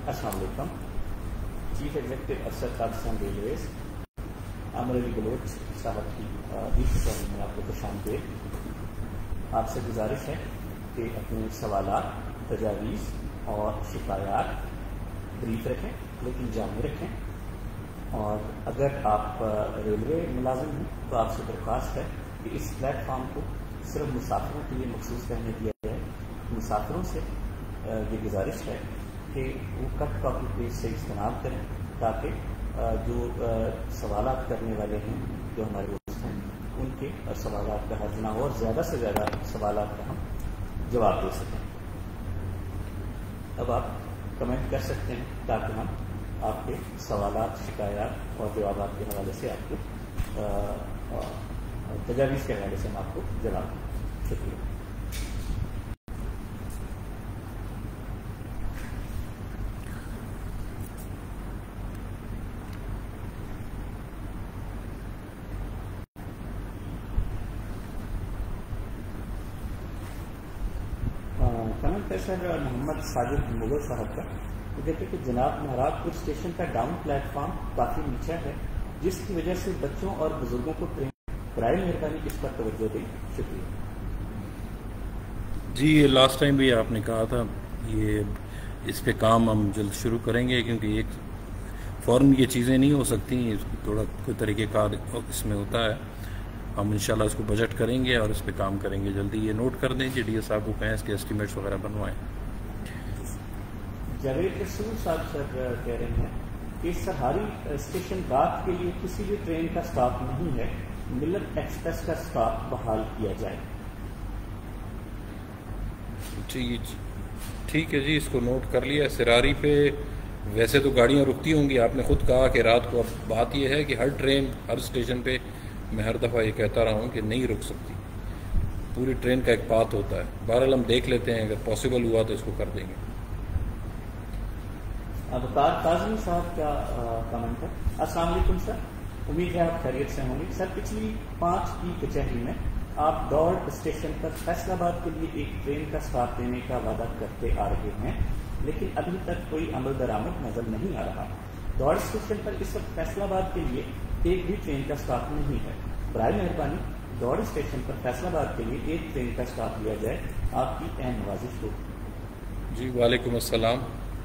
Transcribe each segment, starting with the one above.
السلام علیکم. Chief executive افسر پاکستان ریلویز عامر علی بلوچ صاحب کی میں آپ کو خوش آمدید. آپ سے گزارش ہے کہ اپنے سوالات، تجاویز اور شکایات بریف رکھیں لیکن جامع رکھیں. اور اگر آپ ریلوے ملازم ہیں تو آپ سے درخواست ہے کہ اس پلیٹ فارم کو صرف مسافروں کے لیے مخصوص رہنے دیا جائے. مسافروں سے یہ گزارش ہے کہ وہ کٹ کاپی پیج سے اجتناب کریں تاکہ جو سوالات کرنے والے ہیں جو ہمارے دوست ہیں ان کے سوالات کا حل نہ ہو اور زیادہ سے زیادہ سوالات کا ہم جواب دے سکیں. اب آپ کمنٹ کر سکتے ہیں تاکہ ہم آپ کے سوالات، شکایات اور جوابات کے حوالے سے آپ کو تجاویز کے حوالے سے ہم آپ کو جواب دیں. شکریہ. کمنٹ ہے سر محمد ساجد مغل صاحب کا. وہ کہتے ہیں کہ جناب مہراب پور اسٹیشن کا ڈاؤن پلیٹ فارم کافی نیچا ہے جس کی وجہ سے بچوں اور بزرگوں کو ٹرین برائے مہربانی اس پر توجہ دیں. شکریہ. جی یہ لاسٹ ٹائم بھی آپ نے کہا تھا، یہ اس پہ کام ہم جلد شروع کریں گے کیونکہ ایک فوراً یہ چیزیں نہیں ہو سکتی، تھوڑا کوئی طریقہ کار اس میں ہوتا ہے. ہم انشاءاللہ اس کو بجٹ کریں گے اور اس پہ کام کریں گے جلدی. یہ نوٹ کر دیں ڈی ایس صاحب کو کہیں اس کے ایسٹیمیٹس وغیرہ بنوائیں. جاوید رسول صاحب سر کہہ رہے ہیں کہ سرہاری اسٹیشن بات کے لیے کسی بھی ٹرین کا اسٹاپ نہیں ہے، ملت ایکسپریس کا اسٹاپ بحال کیا جائے. جی ٹھیک ہے جی، اس کو نوٹ کر لیا. سراری پہ ویسے تو گاڑیاں رکتی ہوں گی، آپ نے خود کہا کہ رات کو. اب بات یہ ہے کہ ہر ٹرین ہر اسٹیشن پہ میں ہر دفعہ یہ کہتا رہا ہوں کہ نہیں رک سکتی. پوری ٹرین کا ایک پاتھ ہوتا ہے. بہرحال ہم دیکھ لیتے ہیں، اگر پاسبل ہوا تو اس کو کر دیں گے. ابتار کاظمی صاحب کا کمنٹ ہے. السلام علیکم سر، امید ہے آپ خیریت سے ہوں گے. سر پچھلی 5 کی کچہری میں آپ دوڑ اسٹیشن پر فیصل آباد کے لیے ایک ٹرین کا اسٹاپ دینے کا وعدہ کرتے آ رہے ہیں لیکن ابھی تک کوئی عمل درآمد نظر نہیں آ رہا. دوڑ اسٹیشن پر اس وقت فیصل آباد کے لیے ایک بھی ٹرین کا اسٹاپ نہیں ہے. برائے مہربانی دوڑ اسٹیشن پر فیصل آباد کے لیے ایک ٹرین کا اسٹاپ لیا جائے. آپ کی اہم نوازش ہو. جی وعلیکم السلام.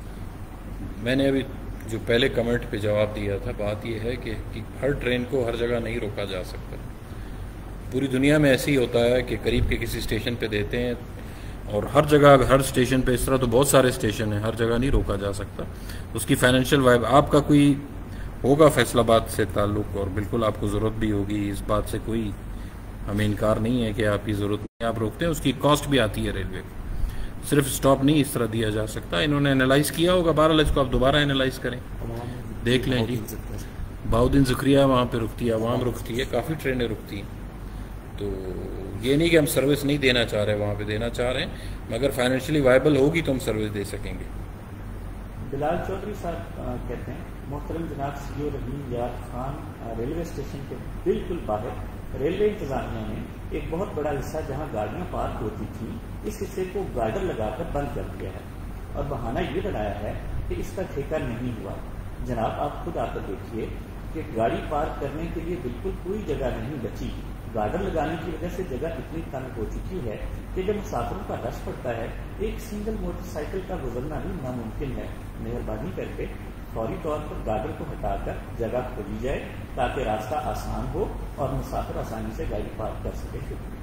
میں نے ابھی جو پہلے کمنٹ پہ جواب دیا تھا، بات یہ ہے کہ ہر ٹرین کو ہر جگہ نہیں روکا جا سکتا. پوری دنیا میں ایسے ہی ہوتا ہے کہ قریب کے کسی اسٹیشن پہ دیتے ہیں اور ہر جگہ ہر اسٹیشن پہ. اس طرح تو بہت سارے اسٹیشن ہیں، ہر جگہ نہیں روکا جا سکتا. اس کی فائنینشیل وائب آپ کا کوئی ہوگا فیصل آباد سے تعلق اور بالکل آپ کو ضرورت بھی ہوگی. اس بات سے کوئی ہمیں انکار نہیں ہے کہ آپ کی ضرورت نہیں، آپ روکتے ہیں. اس کی کاسٹ بھی آتی ہے ریلوے کو. صرف اسٹاپ نہیں اس طرح دیا جا سکتا. انہوں نے انالائز کیا ہوگا، بہرحال اس کو آپ دوبارہ انالائز کریں، دیکھ لیں. جی بہاؤدین ذکریہ وہاں پہ رکتی ہے، عوام رکتی ہے، کافی ٹرینیں رکتی ہیں. تو یہ نہیں کہ ہم سروس نہیں دینا چاہ رہے، وہاں پہ دینا چاہ رہے ہیں، مگر فائنینشلی وائبل ہوگی تو ہم سروس دے سکیں گے. بلال چودھری صاحب کہتے ہیں محترم جناب سی او رحیم یار خان، ریلوے اسٹیشن کے بالکل باہر ریلوے انتظامیہ نے ایک بہت بڑا حصہ جہاں گاڑیاں پارک ہوتی تھیں اس حصے کو گارڈر لگا کر بند کر دیا ہے اور بہانہ یہ بنایا ہے کہ اس کا ٹھیکہ نہیں ہوا. جناب آپ خود آ کر دیکھیے کہ گاڑی پارک کرنے کے لیے بالکل کوئی جگہ نہیں بچی. گارڈر لگانے کی وجہ سے جگہ اتنی تنگ ہو چکی ہے کہ جب مسافروں کا رش پڑتا ہے ایک سنگل موٹر سائیکل کا گزرنا بھی ناممکن ہے. مہربانی کر کے فوری طور پر گارڈر کو ہٹا کر جگہ کھولی جائے تاکہ راستہ آسان ہو اور مسافر آسانی سے گاڑی پارک کر سکے.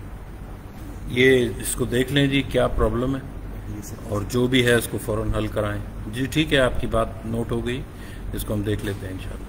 یہ اس کو دیکھ لیں جی کیا پرابلم ہے اور جو بھی ہے اس کو فوراً حل کرائیں. جی ٹھیک ہے، آپ کی بات نوٹ ہو گئی، اس کو ہم دیکھ لیتے ہیں انشاءاللہ.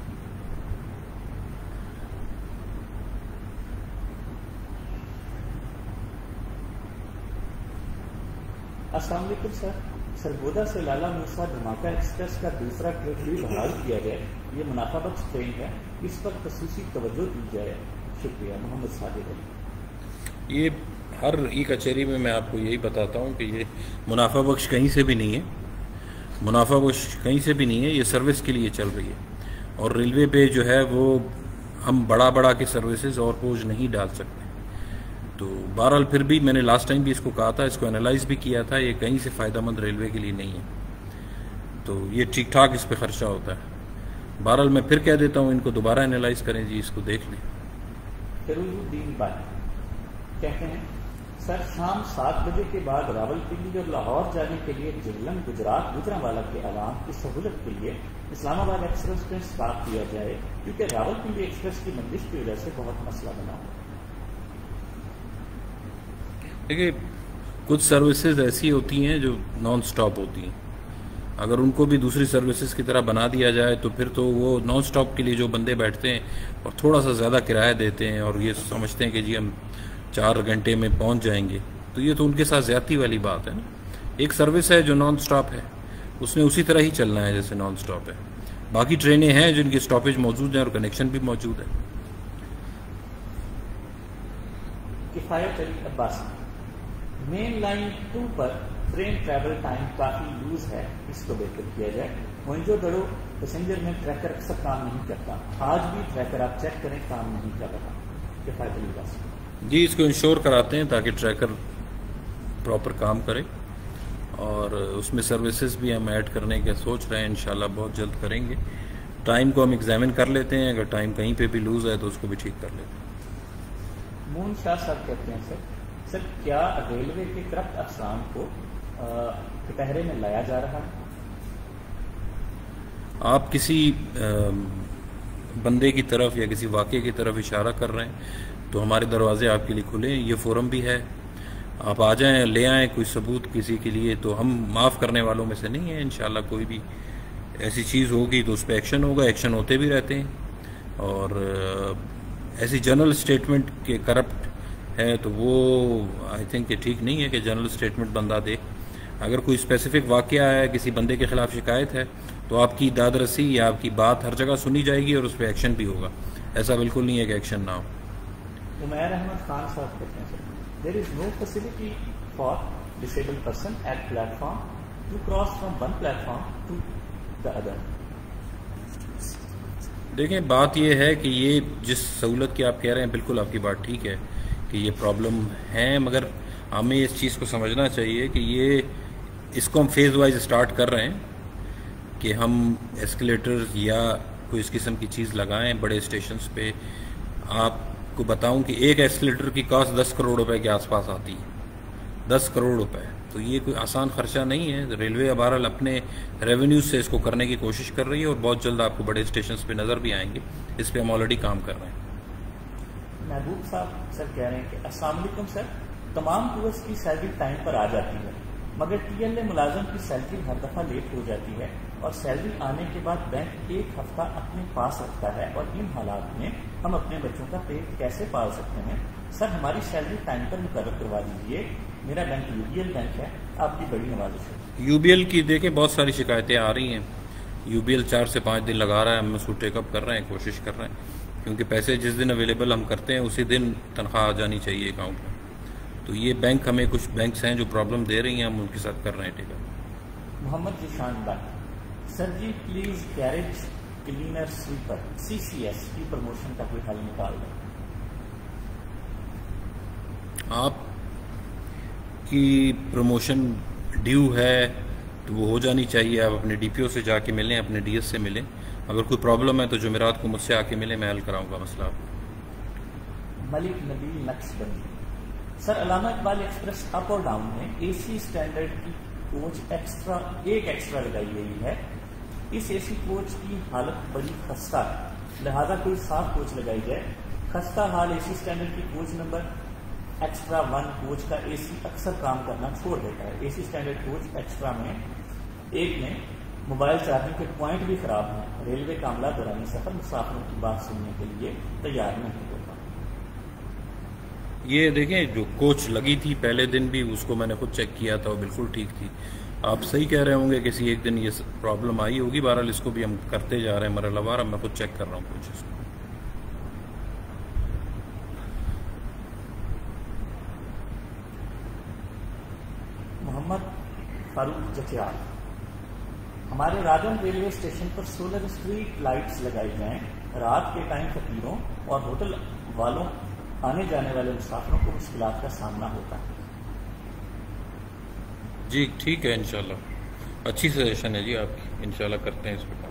السلام علیکم سر. سرگودا سے لالا موسیٰ دھماکہ ایکسپریس کا دوسرا ٹرپ بھی بحال کیا جائے. یہ منافع بخش ٹرین ہے، اس پر خصوصی توجہ دی جائے. شکریہ. محمد صادق علی. یہ ہر ای کچہری میں آپ کو یہی بتاتا ہوں کہ یہ منافع بخش کہیں سے بھی نہیں ہے، منافع بخش کہیں سے بھی نہیں ہے. یہ سروس کے لیے چل رہی ہے اور ریلوے پہ جو ہے وہ ہم بڑا کے سروسز اور بوجھ نہیں ڈال سکتے. تو بہرحال پھر بھی میں نے لاسٹ ٹائم بھی اس کو کہا تھا، اس کو انالائز بھی کیا تھا، یہ کہیں سے فائدہ مند ریلوے کے لیے نہیں ہے. تو یہ ٹھیک ٹھاک اس پہ خرچہ ہوتا ہے. بہرحال میں پھر کہہ دیتا ہوں ان کو دوبارہ انالائز کریں جی، اس کو دیکھ لیں. فیروز الدین بٹ کہتے ہیں سر شام 7 بجے کے بعد راولپنڈی اور لاہور جانے کے لیے جہلم گجرات گجرانوالہ کے عوام کی سہولت کے لیے اسلام آباد ایکسپریس ٹرین اسٹارٹ کیا جائے، کیونکہ راولپنڈی ایکسپریس کی بندش کی وجہ سے بہت مسئلہ بنا ہوا. دیکھیے کچھ سروسز ایسی ہوتی ہیں جو نان سٹاپ ہوتی ہیں، اگر ان کو بھی دوسری سروسز کی طرح بنا دیا جائے تو پھر تو وہ نان سٹاپ کے لیے جو بندے بیٹھتے ہیں اور تھوڑا سا زیادہ کرایہ دیتے ہیں اور یہ سمجھتے ہیں کہ جی ہم 4 گھنٹے میں پہنچ جائیں گے، تو یہ تو ان کے ساتھ زیادتی والی بات ہے نا. ایک سروس ہے جو نان سٹاپ ہے، اس نے اسی طرح ہی چلنا ہے جیسے نان سٹاپ ہے. باقی ٹرینیں ہیں جن کی سٹاپیج موجود ہیں اور کنیکشن بھی موجود ہے. کفایت علی عباسی مین لائن 2 پر ٹرین ٹریول ٹائم کافی لوز ہے، اس کو بہتر کیا جائے. موئنجو دڑو پیسنجر میں ٹریکر اکثر کام نہیں کرتا، آج بھی ٹریکر آپ چیک کریں کام نہیں کر رہا. کفایت علی عباسی جی اس کو انشور کراتے ہیں تاکہ ٹریکر پراپر کام کرے، اور اس میں سروسز بھی ہم ایڈ کرنے کے سوچ رہے ہیں، انشاءاللہ بہت جلد کریں گے. ٹائم کو ہم ایگزامن کر لیتے ہیں، اگر ٹائم کہیں پہ بھی لوز ہے تو اس کو بھی ٹھیک کر لیتے ہیں. مون شاہ صاحب کہتے ہیں سر کیا ریلوے کے کرپٹ افسران کو کٹہرے میں لایا جا رہا ہے؟ آپ کسی بندے کی طرف یا کسی واقعے کی طرف اشارہ کر رہے ہیں تو ہمارے دروازے آپ کے لیے کھلے ہیں، یہ فورم بھی ہے، آپ آ جائیں، لے آئیں کوئی ثبوت کسی کے لیے. تو ہم معاف کرنے والوں میں سے نہیں ہیں، انشاءاللہ کوئی بھی ایسی چیز ہوگی تو اس پہ ایکشن ہوگا، ایکشن ہوتے بھی رہتے ہیں. اور ایسی جنرل اسٹیٹمنٹ کے کرپٹ ہے تو وہ آئی تھنک کہ ٹھیک نہیں ہے کہ جنرل اسٹیٹمنٹ بندہ دے. اگر کوئی اسپیسیفک واقعہ ہے، کسی بندے کے خلاف شکایت ہے تو آپ کی داد رسی یا آپ کی بات ہر جگہ سنی جائے گی اور اس پہ ایکشن بھی ہوگا. ایسا بالکل نہیں ہے کہ ایکشن نہ ہو. عمیر احمد خان صاحب کہتے ہیں there is no facility for disable person at platform to cross from one platform to the other. دیکھیں بات یہ ہے کہ یہ جس سہولت کی آپ کہہ رہے ہیں بالکل آپ کی بات ٹھیک ہے کہ یہ پرابلم ہے، مگر ہمیں اس چیز کو سمجھنا چاہیے کہ یہ اس کو ہم فیز وائز اسٹارٹ کر رہے ہیں کہ ہم ایسکیلیٹر یا کوئی اس قسم کی چیز لگائیں بڑے اسٹیشنز پہ. آپ کو بتاؤں کہ ایک ایسکیلیٹر کی کاسٹ 10 کروڑ روپے کے آس پاس آتی ہے، 10 کروڑ روپے. تو یہ کوئی آسان خرچہ نہیں ہے. ریلوے بہرحال اپنے ریونیو سے اس کو کرنے کی کوشش کر رہی ہے اور بہت جلد آپ کو بڑے اسٹیشنز پہ نظر بھی آئیں گے. اس پہ ہم آلریڈی کام کر رہے ہیں. محبوب صاحب سر کہہ رہے ہیں کہ السلام علیکم سر، تمام ٹورس کی سیلری ٹائم پر آ جاتی ہے، مگر ٹی ایل اے ملازم کی سیلری ہر دفعہ لیٹ ہو جاتی ہے اور سیلری آنے کے بعد بینک 1 ہفتہ اپنے پاس رکھتا ہے، اور ان حالات میں ہم اپنے بچوں کا پیٹ کیسے پال سکتے ہیں؟ سر ہماری سیلری ٹائم پر مقرر کروا دیجیے. میرا bank U B L bank ہے، آپ کی بڑی نوازش ہے. یو بی ایل کی دیکھیں بہت ساری شکایتیں آ رہی ہیں. یو بی ایل 4 سے 5 دن لگا رہا ہے، ہم اس کو ٹیک اپ کر رہے ہیں، کوشش کر رہے ہیں، کیونکہ پیسے جس دن اویلیبل ہم کرتے ہیں اسی دن تنخواہ آ جانی چاہیے اکاؤنٹ میں. تو یہ بینک ہمیں کچھ بینکس ہیں جو پرابلم دے رہی ہیں، ہم ان کے ساتھ کر رہے ہیں take up. Muhammad Zeeshan Butt sir جی please garage cleaner sweeper CCS کی پروموشن کا کوئی حل نکال دیں. آپ کی پروموشن ڈیو ہے تو وہ ہو جانی چاہیے. آپ اپنے ڈی پی او سے جا کے ملیں، اپنے ڈی ایس سے ملیں. اگر کوئی پرابلم ہے تو جمعرات کو مجھ سے آ کے ملیں، میں حل کراؤں گا مسئلہ. ملک نبیل نقش بندی سر علامہ اقبال ایکسپریس اپ اور ڈاؤن میں AC اسٹینڈرڈ کی کوچ ایک ایکسٹرا لگائی گئی ہے. اس AC کوچ کی حالت بڑی خستہ ہے، لہذا کوئی صاف کوچ لگائی جائے. خستہ حال AC اسٹینڈرڈ کی کوچ نمبر ایکسٹرا 1 کوچ کا AC اکثر کام کرنا چھوڑ دیتا ہے. AC اسٹینڈرڈ کوچ ایکسٹرا میں ایک میں موبائل چارجنگ کے پوائنٹ بھی خراب ہیں. ریلوے کا عملہ دورانی سفر مسافروں کی بات سننے کے لیے تیار نہیں ہوتا. یہ دیکھیں جو کوچ لگی تھی پہلے دن بھی اس کو میں نے خود چیک کیا تھا، وہ بالکل ٹھیک تھی. آپ صحیح کہہ رہے ہوں گے کسی ایک دن یہ پرابلم آئی ہوگی. بہرحال اس کو بھی ہم کرتے جا رہے ہیں مرحلہ وار. میں خود چیک کر رہا ہوں کوچز کو. محمد فاروق جچیال ہمارے راجن ریلوے اسٹیشن پر سولر اسٹریٹ لائٹس لگائی جائیں. رات کے ٹائم فقیروں اور ہوٹل والوں آنے جانے والے مسافروں کو مشکلات کا سامنا ہوتا ہے. جی ٹھیک ہے انشاءاللہ، اچھی سجیشن ہے جی آپ کی. इंशाल्लाह करते हैं इस पर काम.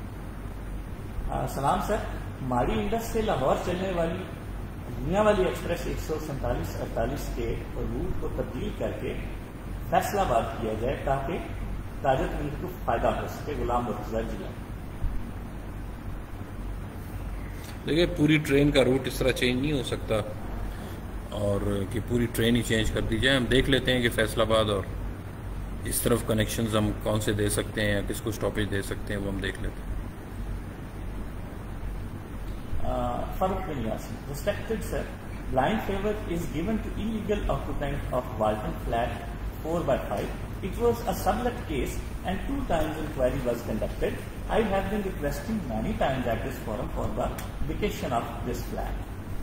सलाम सर, माड़ी इंडस से लाहौर चलने वाली दुनिया वाली एक्सप्रेस 147-48 के रूट को तब्दील करके फैसलाबाद किया जाए ताकि ताजतमंद को फायदा हो सके. गुलाम मुर्तजा जिला. देखिए, पूरी ट्रेन का रूट इस तरह चेंज नहीं हो सकता और कि पूरी ट्रेन ही चेंज कर दी जाए. हम देख लेते हैं कि फैसलाबाद और इस तरफ कनेक्शंस हम कौन से दे सकते हैं या किसको स्टॉपेज दे सकते हैं, वो हम देख लेते हैं. Farooq bin Yasin. Respected sir, blind favor is given to illegal occupant of Walton flat 4/5. It was a sublet case and 2 times inquiry was conducted. I have been requesting many times at this forum for the vacation of this flat.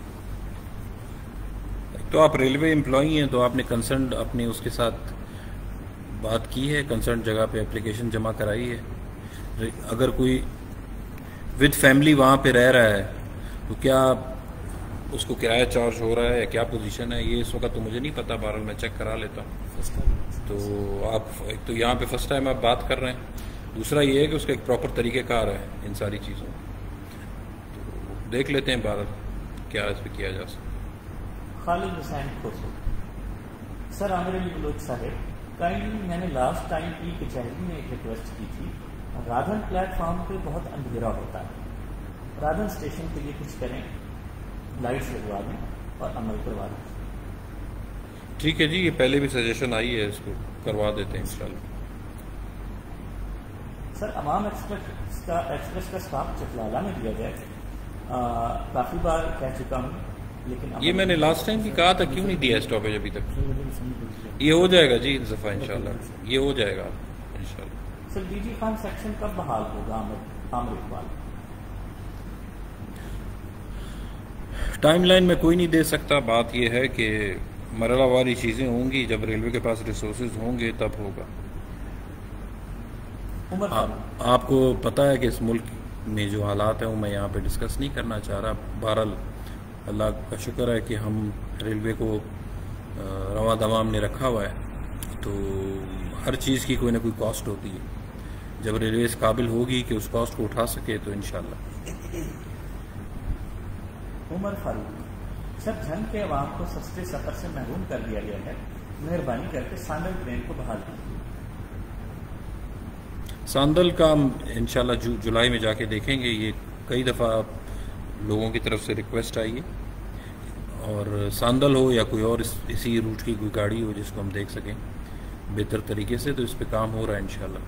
तो आप railway employee हैं तो आपने concern अपने उसके साथ बात की है, कंसर्न जगह पे एप्लीकेशन जमा कराई है. अगर कोई विद फैमिली वहाँ पे रह रहा है तो क्या उसको किराया चार्ज हो रहा है या क्या पोजीशन है, ये इस वक्त तो मुझे नहीं पता. बहरहाल मैं चेक करा लेता हूँ. तो आप एक तो यहाँ पे फर्स्ट टाइम आप बात कर रहे हैं, दूसरा ये है कि उसका एक प्रॉपर तरीक़ेकार है इन सारी चीज़ों. तो देख लेते हैं बहरहाल क्या इस पर किया जा सकता. खालिद हुसैन खोसो. सर आमिर अली बलोच साहब, काइंडली मैंने लास्ट टाइम की कचहरी में एक रिक्वेस्ट की थी. राधन प्लेटफॉर्म पे बहुत अंधेरा होता है. राधन स्टेशन के लिए कुछ करें, लाइट्स लगवा दें और अमल करवा दें. ठीक है जी, ये पहले भी सजेशन आई है, इसको करवा देते हैं इंशाल्लाह. सर अवाम एक्सप्रेस का स्टॉप चकलाला में दिया जाए. काफ़ी बार कह चुका हूँ लेकिन ये मैंने लास्ट टाइम भी कहा था, क्यों नहीं दिया स्टॉपेज अभी तक. ये हो जाएगा जी इस दफ़ा इंशाल्लाह, ये हो जाएगा इंशाल्लाह. सर डीजी खान सेक्शन कब बहाल होगा आमिर इकबाल? टाइमलाइन में कोई नहीं दे सकता. बात यह है कि मरहलावारी चीज़ें होंगी, जब रेलवे के पास रिसोर्सेज होंगे तब होगा. आपको पता है कि इस मुल्क में जो हालात हैं वो मैं यहाँ पे डिस्कस नहीं करना चाह रहा. बहरहाल अल्लाह का शुक्र है कि हम रेलवे को रवा दवाम ने रखा हुआ है. तो हर चीज़ की कोई ना कोई कॉस्ट होती है. जब रेलवे इस काबिल होगी कि उस कॉस्ट को उठा सके तो इंशाल्लाह. उमर फारूक. सर झंग के अवाम को सस्ते सफर से महरूम कर दिया गया है, मेहरबानी करके सांदल ट्रेन को बहाल कीजिए. सांदल का हम इंशाल्लाह जुलाई में जाके देखेंगे. ये कई दफ़ा लोगों की तरफ से रिक्वेस्ट आई है और सांदल हो या कोई और इसी रूट की कोई गाड़ी हो जिसको हम देख सकें बेहतर तरीके से, तो इस पे काम हो रहा है इंशाल्लाह.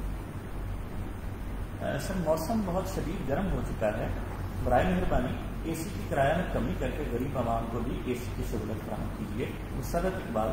सर मौसम बहुत शदीद गर्म हो चुका है, बराए मेहरबानी एसी की किराया में कमी करके गरीब आवाम को भी एसी की सहूलत फराहम कीजिए. मुसरत इकबाल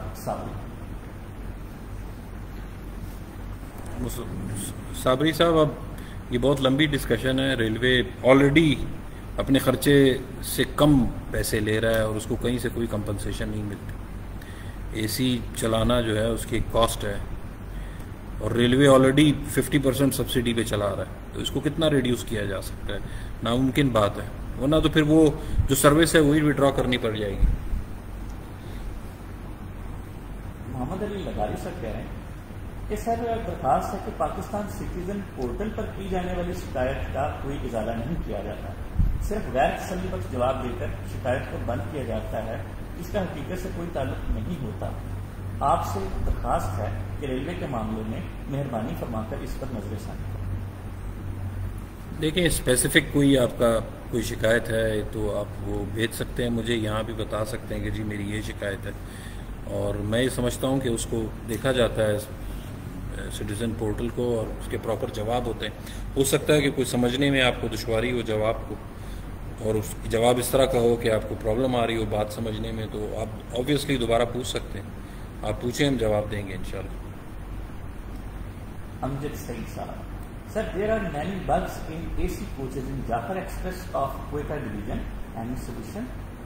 साबरी साहब, अब ये बहुत लंबी डिस्कशन है. रेलवे ऑलरेडी अपने खर्चे से कम पैसे ले रहा है और उसको कहीं से कोई कंपनसेशन नहीं मिलती. एसी चलाना जो है उसकी एक कॉस्ट है और रेलवे ऑलरेडी 50% सब्सिडी पे चला रहा है. तो इसको कितना रिड्यूस किया जा सकता है? नामुमकिन बात है, वरना तो फिर वो जो सर्विस है वही विड्रॉ करनी पड़ जाएगी. मोहम्मद अली लगारी सर कह रहे हैं कि सर दरखास्त है कि पाकिस्तान सिटीजन पोर्टल पर की जाने वाली शिकायत का कोई इजाला नहीं किया जाता, सिर्फ गैर तसल्ली बख्श जवाब देकर शिकायत को बंद किया जाता है. इसका हकीकत से कोई ताल्लुक नहीं होता. आपसे दरखास्त है कि रेलवे के मामले में मेहरबानी फरमाकर इस पर नजरसानी करें. देखिए, स्पेसिफिक कोई आपका कोई शिकायत है तो आप वो भेज सकते हैं मुझे, यहाँ भी बता सकते हैं कि जी मेरी ये शिकायत है, और मैं ये समझता हूँ कि उसको देखा जाता है सिटीजन पोर्टल को और उसके प्रॉपर जवाब होते हैं. हो सकता है कि कोई समझने में आपको दुश्वारी हो जवाब को, और उस जवाब इस तरह का हो कि आपको प्रॉब्लम आ रही हो बात समझने में, तो आप ऑब्वियसली दोबारा पूछ सकते हैं. आप पूछें, हम जवाब देंगे इंशाल्लाह. अमजद सईद साहब. Sir, there are many bugs in AC coaches in Jafar Express of Quetta Division. Any solution?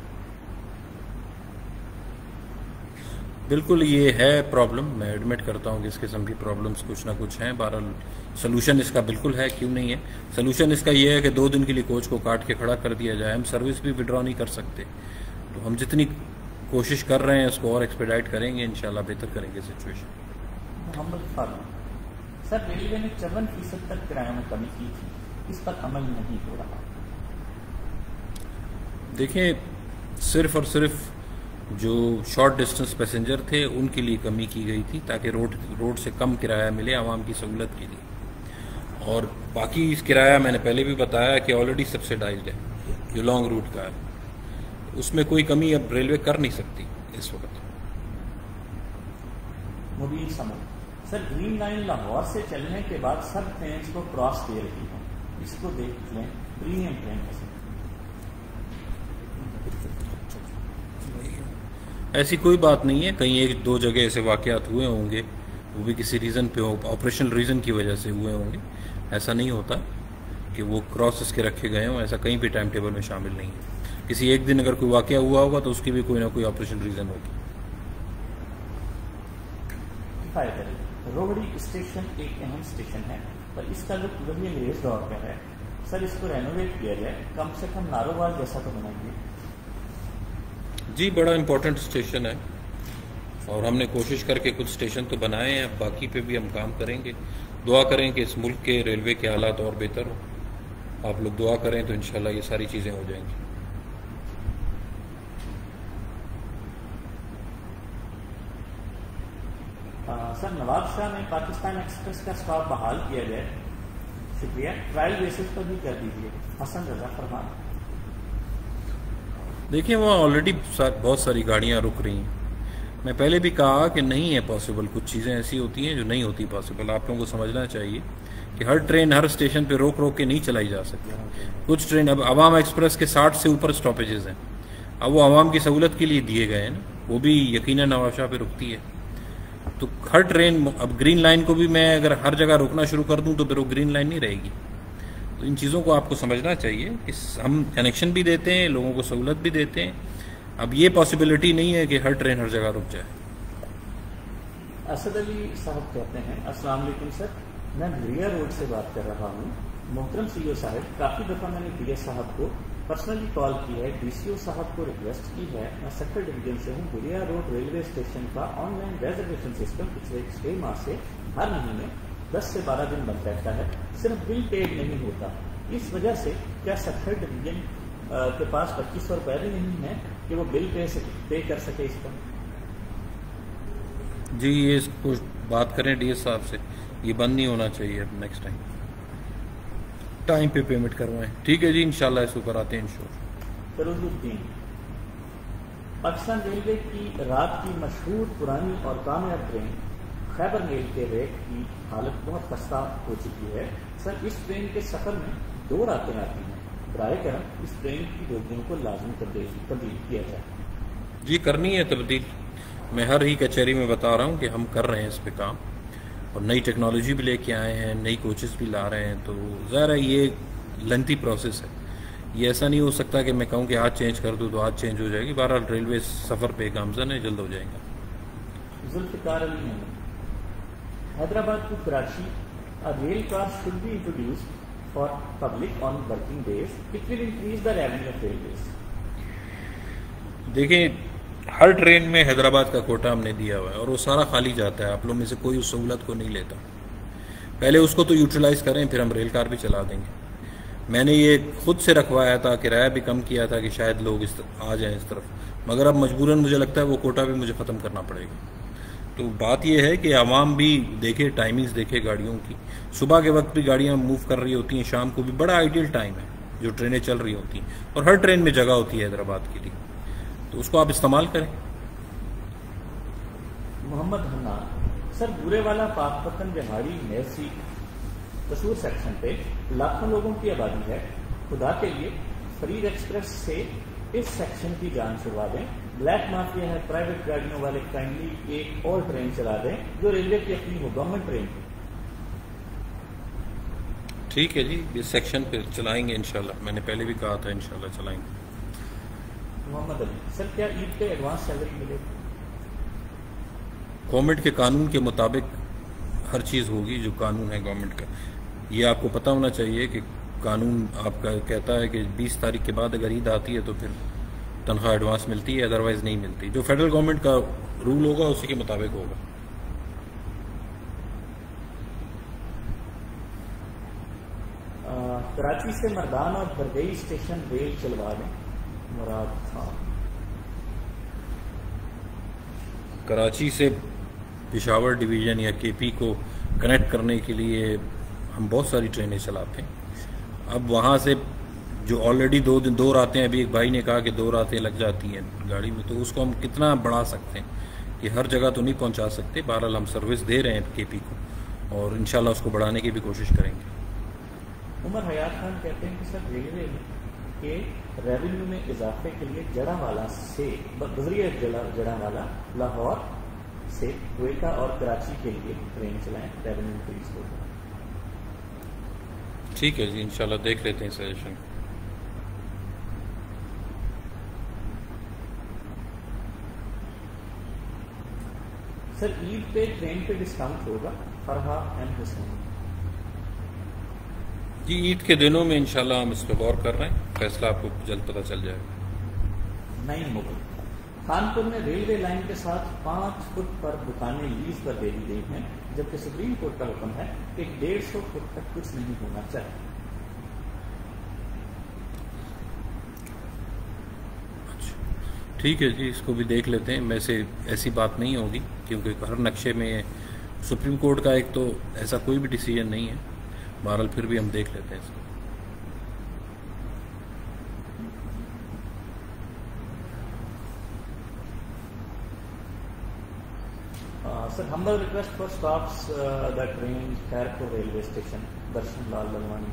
बिल्कुल ये है प्रॉब्लम, मैं एडमिट करता हूँ कि इस किस्म की प्रॉब्लम्स कुछ ना कुछ हैं. बहरहाल सोल्यूशन इसका बिल्कुल है, क्यों नहीं है. सोल्यूशन इसका ये है कि 2 दिन के लिए कोच को काट के खड़ा कर दिया जाए. हम सर्विस भी विड्रॉ नहीं कर सकते, तो हम जितनी कोशिश कर रहे हैं उसको और एक्सपेडाइट करेंगे, इंशाल्लाह बेहतर करेंगे situation. Mohammad Farooq. Sir railway نے 54% تک کرایوں میں کمی کی تھی، اس پر عمل نہیں ہو رہا۔ دیکھیں، صرف اور صرف جو شارٹ ڈسٹنس پیسنجر تھے ان کے لیے کمی کی گئی تھی تاکہ روڈ سے کم کرایہ ملے عوام کی سہولت کے لیے، اور باقی اس کرایہ میں نے پہلے بھی بتایا کہ آلریڈی سبسڈائزڈ ہے جو لانگ روٹ کا ہے، اس میں کوئی کمی اب ریلوے کر نہیں سکتی اس وقت۔ مبین سمجھ سر گرین لائن لاہور سے چلنے کے بعد سب ٹرینز کو کراس دے رہی ہیں، اس کو دیکھ لیں پریمیم ٹرین ہے۔ ایسی کوئی بات نہیں ہے، کہیں ایک دو جگہ ایسے واقعات ہوئے ہوں گے، وہ بھی کسی ریزن پہ آپریشنل ریزن کی وجہ سے ہوئے ہوں گے، ایسا نہیں ہوتا کہ وہ کراسز کے رکھے گئے ہوں، ایسا کہیں بھی ٹائم ٹیبل میں شامل نہیں ہے۔ کسی ایک دن اگر کوئی واقعہ ہوا ہوگا تو اس کی بھی کوئی نہ کوئی آپریشن ریزن ہوگی۔ روہڑی اسٹیشن ایک اہم اسٹیشن ہے اور اس کا لک وہی انگریز دور کا ہے، سر اس کو رینوویٹ کیا جائے، کم سے کم نارووال جیسا تو بنائیے۔ جی بڑا امپورٹنٹ اسٹیشن ہے اور ہم نے کوشش کر کے کچھ اسٹیشن تو بنائے ہیں، باقی پہ بھی ہم کام کریں گے۔ دعا کریں کہ اس ملک کے ریلوے کے حالات اور بہتر ہوں، آپ لوگ دعا کریں تو انشاءاللہ یہ ساری چیزیں ہو جائیں گی۔ سر نواب شاہ نے پاکستان ایکسپریس کا اسٹاپ بحال کیا جائے، شکریہ، ٹرائل بیسس پر بھی کر دیجیے۔ حسن رضا فرمان۔ دیکھیں وہاں آلریڈی بہت ساری گاڑیاں رک رہی ہیں، میں پہلے بھی کہا کہ نہیں ہے پاسبل، کچھ چیزیں ایسی ہوتی ہیں جو نہیں ہوتی پاسبل۔ آپ لوگوں کو سمجھنا چاہیے کہ ہر ٹرین ہر اسٹیشن پہ روک روک کے نہیں چلائی جا سکتی۔ کچھ ٹرین اب عوام ایکسپریس کے 60 سے اوپر اسٹاپیجز ہیں، اب وہ عوام کی سہولت کے لیے دیے گئے ہیں نا، وہ بھی یقیناً نواب شاہ پہ رکتی ہے۔ تو ہر ٹرین، اب گرین لائن کو بھی میں اگر ہر جگہ روکنا شروع کر دوں تو پھر وہ گرین لائن نہیں رہے گی۔ تو ان چیزوں کو آپ کو سمجھنا چاہیے کہ ہم کنیکشن بھی دیتے ہیں، لوگوں کو سہولت بھی دیتے ہیں، اب یہ پاسبلٹی نہیں ہے کہ ہر ٹرین ہر جگہ رک جائے۔ اسد علی صاحب کہتے ہیں السلام علیکم سر، میں بھریا روڈ سے بات کر رہا ہوں۔ محترم سی او صاحب، کافی دفعہ میں نے پی ایس صاحب کو پرسنلی کال کی ہے، ڈی سی او صاحب کو ریکویسٹ کی ہے، میں سیکٹر ڈویژن سے ہوں۔ بھریا روڈ ریلوے اسٹیشن کا آن لائن ریزرویشن سسٹم پچھلے 6 ماہ سے ہر مہینے 10 سے 12 دن بند رہتا ہے، صرف بل پیڈ نہیں ہوتا۔ اس وجہ سے کیا سیکٹر ڈویژن کے پاس 2500 روپے بھی نہیں ہے کہ وہ بل پے کر سکے اس پر؟ جی یہ اس کو بات کریں ڈی ایس صاحب سے، یہ بند نہیں ہونا چاہیے، اب نیکسٹ ٹائم پہ پیمنٹ کروائیں۔ ٹھیک ہے جی، انشاءاللہ اس اوپر آتے ہیں انشاءاللہ۔ فیروز الدین، پاکستان ریلوے کی رات کی مشہور پرانی اور کامیاب ٹرین خیبر میل کے ریٹ کی حالت بہت خستہ ہو چکی ہے۔ سر اس ٹرین کے سفر میں 2 راتیں آتی ہیں، برائے کرم اس ٹرین کی بوگیوں کو لازمی تبدیل کیا جائے۔ جی کرنی ہے تبدیل، میں ہر ہی کچہری میں بتا رہا ہوں کہ ہم کر رہے ہیں اس پہ کام، اور نئی ٹیکنالوجی بھی لے کے آئے ہیں، نئی کوچز بھی لا رہے ہیں، تو ظاہر ہے یہ لینتھی پروسیس ہے، یہ ایسا نہیں ہو سکتا کہ میں کہوں کہ آج چینج کر دوں تو آج چینج ہو جائے گی۔ بہرحال ریلوے سفر پہ گامزن ہے، جلد ہو جائے گا۔ Zulfiqar Ali Muhammad, Hyderabad to Karachi a rail car should be introduced for public on working days. It will increase the revenue of railways. دیکھیں ہر ٹرین میں حیدرآباد کا کوٹا ہم نے دیا ہوا ہے اور وہ سارا خالی جاتا ہے، آپ لوگ میں سے کوئی اس سہولت کو نہیں لیتا۔ پہلے اس کو تو یوٹیلائز کریں، پھر ہم ریل کار بھی چلا دیں گے۔ میں نے یہ خود سے رکھوایا تھا، کرایہ بھی کم کیا تھا کہ شاید لوگ آ جائیں اس طرف، مگر اب مجبوراً مجھے لگتا ہے وہ کوٹا بھی مجھے ختم کرنا پڑے گا۔ تو بات یہ ہے کہ عوام بھی دیکھے، ٹائمنگز دیکھے گاڑیوں کی، صبح کے وقت بھی گاڑیاں موو کر رہی ہوتی ہیں، شام کو بھی بڑا آئیڈیل ٹائم ہے جو ٹرینیں چل رہی ہوتی ہیں، اور ہر ٹرین میں جگہ ہوتی ہے حیدرآباد کے لیے، تو اس کو آپ استعمال کریں۔ محمد حنان، سر بورے والا پاک پتن بہاڑی میرسی قصور سیکشن پہ لاکھوں لوگوں کی آبادی ہے، خدا کے لیے فرید ایکسپریس سے اس سیکشن کی جان چھڑوا دیں۔ بلیک مافیا ہے، پرائیویٹ گاڑیوں والے کائنڈلی ایک اور ٹرین چلا دیں جو ریلوے کی اپنی ہو، گورنمنٹ ٹرین کی۔ ٹھیک ہے جی، اس سیکشن پہ چلائیں گے انشاءاللہ، میں نے پہلے بھی کہا تھا انشاءاللہ چلائیں گے۔ محمد علی، سر کیا عید پہ ایڈوانس سیلری ملے گی؟ گورنمنٹ کے قانون کے مطابق ہر چیز ہوگی جو قانون ہے گورنمنٹ کا، یہ آپ کو پتہ ہونا چاہیے کہ قانون آپ کا کہتا ہے کہ 20 تاریخ کے بعد اگر عید آتی ہے تو پھر تنخواہ ایڈوانس ملتی ہے، ادروائز نہیں ملتی۔ جو فیڈرل گورنمنٹ کا رول ہوگا اسی کے مطابق ہوگا۔ کراچی سے مردان اور برگئی اسٹیشن ریل چلوا دیں، مراد خان۔ کراچی سے پشاور ڈویژن یا کے پی کو کنیکٹ کرنے کے لیے ہم بہت ساری ٹرینیں چلاتے ہیں۔ اب وہاں سے جو آلریڈی دو راتیں، ابھی ایک بھائی نے کہا کہ 2 راتیں لگ جاتی ہیں گاڑی میں، تو اس کو ہم کتنا بڑھا سکتے ہیں کہ ہر جگہ تو نہیں پہنچا سکتے۔ بہرحال ہم سروس دے رہے ہیں کے پی کو، اور انشاءاللہ اس کو بڑھانے کی بھی کوشش کریں گے۔ عمر حیات خان کہتے ہیں کہ سر ریلوے کے ریونیو میں اضافے کے لیے جڑاوالا سے بذریعہ جڑاوالا لاہور سے کوئٹہ اور کراچی کے لیے ٹرین چلائیں، ریونیو انکریز ہوگا۔ ٹھیک ہے جی، انشاءاللہ دیکھ لیتے ہیں سجیشن۔ سر عید پہ ٹرین پہ ڈسکاؤنٹ ہوگا، فرحہ ایم حسین۔ جی عید کے دنوں میں انشاءاللہ ہم اس پہ غور کر رہے ہیں، فیصلہ آپ کو جلد پتہ چل جائے گا۔ نئی مغل کانپور میں ریلوے لائن کے ساتھ 5 فٹ پر دکانیں لیز پر دے دی گئی ہیں، جبکہ سپریم کورٹ کا حکم ہے کہ 150 فٹ تک کچھ نہیں ہونا چاہیے۔ ٹھیک ہے جی، اس کو بھی دیکھ لیتے ہیں۔ ویسے ایسی بات نہیں ہوگی، کیونکہ ہر نقشے میں سپریم کورٹ کا ایک تو ایسا کوئی بھی ڈیسیجن نہیں ہے، بہرحال پھر بھی ہم دیکھ لیتے ہیں اس کو۔ Sir humble request for stops the train Khairpur railway station, Darshan Lal Bulwani.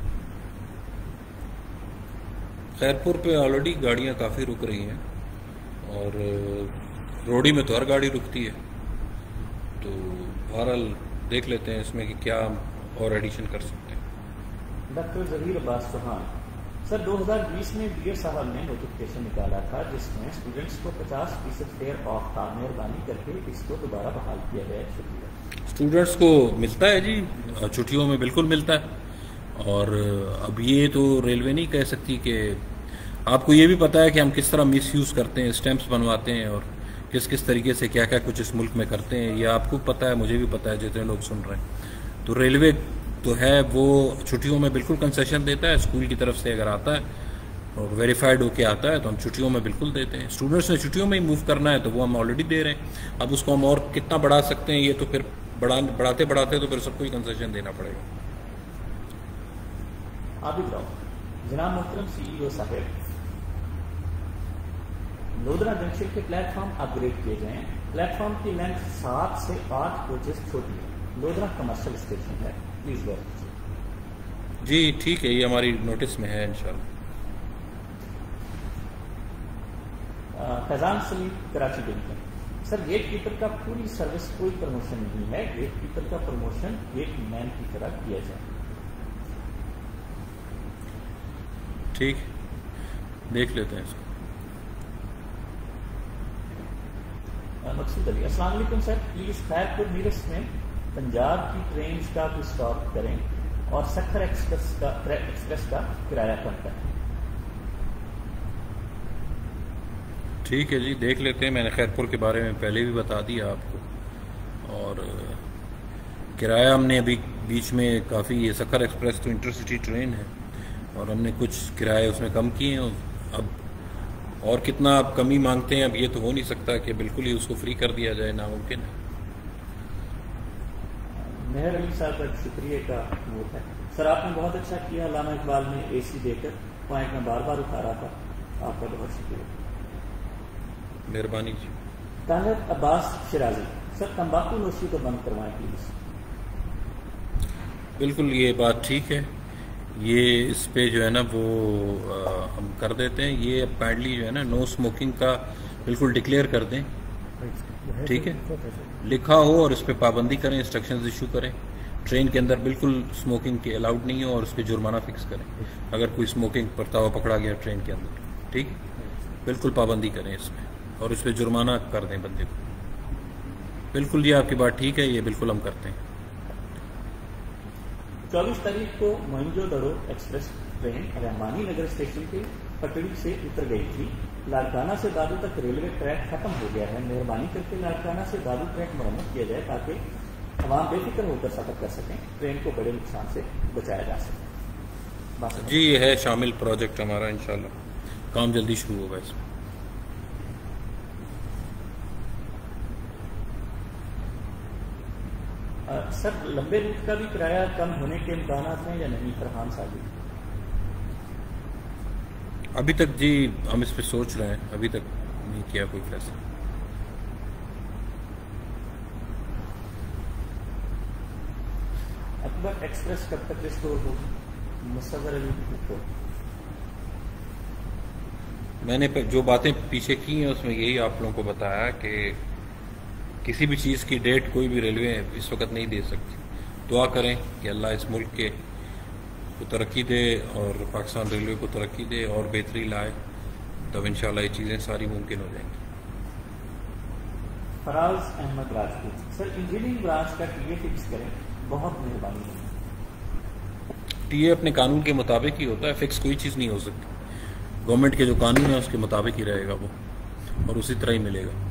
Khairpur پہ آلریڈی گاڑیاں کافی رک رہی ہیں، اور روڈی میں تو ہر گاڑی رکتی ہے، تو بہرحال دیکھ لیتے ہیں اس میں کہ کیا ہم اور ایڈیشن کر سکتے ہیں۔ ڈاکٹر ظہیر عباس چوہان، سر 2020 میں ڈی اے صاحب نے نوٹیفکیشن نکالا تھا جس میں اسٹوڈنٹس کو 50% فیئر آف تھا، مہربانی کر کے اس کو دوبارہ بحال کیا جائے، شکریہ۔ اسٹوڈنٹس کو ملتا ہے جی، چھٹیوں میں بالکل ملتا ہے، اور اب یہ تو ریلوے نہیں کہہ سکتی کہ آپ کو یہ بھی پتا ہے کہ ہم کس طرح مس یوز کرتے ہیں، اسٹیمپس بنواتے ہیں، اور کس طریقے سے کیا کیا کچھ اس ملک میں کرتے ہیں، یہ آپ کو پتا ہے، مجھے بھی پتا ہے، جتنے لوگ سن رہے ہیں۔ تو ریلوے تو ہے وہ چھٹیوں میں بالکل کنسیشن دیتا ہے، اسکول کی طرف سے اگر آتا ہے اور ویریفائڈ ہو کے آتا ہے تو ہم چھٹیوں میں بالکل دیتے ہیں۔ اسٹوڈنٹس نے چھٹیوں میں ہی موو کرنا ہے تو وہ ہم آلریڈی دے رہے ہیں، اب اس کو ہم اور کتنا بڑھا سکتے ہیں، یہ تو پھر بڑھاتے تو پھر سب کو ہی کنسیشن دینا پڑے گا۔ عابد راؤ، جناب محترم CEO صاحب، لودھرا جنکشن کے پلیٹ فارم اپ گریڈ کیے جائیں، پلیٹ فارم کی لینتھ 7 سے 8 کوچز چھوٹی ہے، لودھرا کمرشل اسٹیشن ہے، پلیز غور کیجیے۔ جی ٹھیک ہے، یہ ہماری نوٹس میں ہے انشاءاللہ۔ Faizan Saleem, Karachi division, sir gate keeper کا پوری سروس کوئی پروموشن نہیں ہے، گیٹ کیپر کا پروموشن گیٹ مین کی طرح کیا جائے۔ ٹھیک، دیکھ لیتے ہیں اس کو۔ مقصود علی، السلام علیکم سر، پلیز خیرپور نیرسٹ میں پنجاب کی ٹرینز کا بھی اسٹاپ کریں اور سکھر ایکسپریس کا کرایہ کم کریں۔ ٹھیک ہے جی، دیکھ لیتے ہیں۔ میں نے خیرپور کے بارے میں پہلے بھی بتا دیا آپ کو، اور کرایہ ہم نے ابھی بیچ میں کافی، یہ سکھر ایکسپریس تو انٹرسٹی ٹرین ہے، اور ہم نے کچھ کرایے اس میں کم کیے ہیں، اب اور کتنا آپ کمی مانگتے ہیں، اب یہ تو ہو نہیں سکتا کہ بالکل ہی اس کو فری کر دیا جائے، ناممکن ہے۔ مہر علی صاحب کا شکریہ کا وہ ہے، سر آپ نے بہت اچھا کیا، علامہ اقبال نے AC دے کر پوائنٹ میں بار بار اٹھا رہا تھا، آپ کا بہت شکریہ، مہربانی جی۔ طاہر عباس شرازی، سر تمباکو نوشی کو بند کروائیں پلیز۔ بالکل یہ بات ٹھیک ہے، یہ اس پہ جو ہے نا وہ ہم کر دیتے ہیں، یہ اپیرنٹلی جو ہے نا نو اسموکنگ کا بالکل ڈکلیئر کر دیں، ٹھیک ہے، لکھا ہو اور اس پہ پابندی کریں، انسٹرکشنز ایشو کریں، ٹرین کے اندر بالکل اسموکنگ کے الاؤڈ نہیں ہو، اور اس پہ جرمانہ فکس کریں اگر کوئی اسموکنگ کرتا ہوا پکڑا گیا ٹرین کے اندر، ٹھیک، بالکل پابندی کریں اس میں، اور اس پہ جرمانہ کر دیں بندے کو۔ بالکل جی، آپ کی بات ٹھیک ہے، یہ بالکل ہم کرتے ہیں۔ 24 تاریخ کو Moenjo Daro express train Rahmani Nagar station کی پٹڑی سے اتر گئی تھی، لاڑکانہ سے دادو تک ریلوے ٹریک ختم ہو گیا ہے، مہربانی کر کے لاڑکانہ سے دادو ٹریک مرمت کیا جائے تاکہ عوام بے فکر ہو کر سفر کر سکیں، ٹرین کو بڑے نقصان سے بچایا جا سکے۔ بات جی یہ ہے شامل پروجیکٹ ہمارا، انشاءاللہ کام جلدی شروع ہوگا اس میں۔ سر لمبے روٹ کا بھی کرایہ کم ہونے کے امکانات ہیں یا نہیں فرحان صاحب؟ ابھی تک جی ہم اس پہ سوچ رہے ہیں، ابھی تک نہیں کیا کوئی فیصلہ۔ اکبر ایکسپریس کب تک ریسٹور ہوگی؟ مصور علی کو میں نے جو باتیں پیچھے کی ہیں اس میں یہی آپ لوگوں کو بتایا کہ کسی بھی چیز کی ڈیٹ کوئی بھی ریلوے اس وقت نہیں دے سکتی۔ دعا کریں کہ اللہ اس ملک کے کو ترقی دے اور پاکستان ریلوے کو ترقی دے اور بہتری لائے، تب انشاءاللہ یہ چیزیں ساری ممکن ہو جائیں گی۔ Faraz Ahmed Rajput, sir engineering branch کا ٹی اے فکس کریں، بہت مہربانی ہے۔ ٹی اے اپنے قانون کے مطابق ہی ہوتا ہے، فکس کوئی چیز نہیں ہو سکتی۔ گورنمنٹ کے جو قانون ہے اس کے مطابق ہی رہے گا وہ، اور اسی طرح ہی ملے گا۔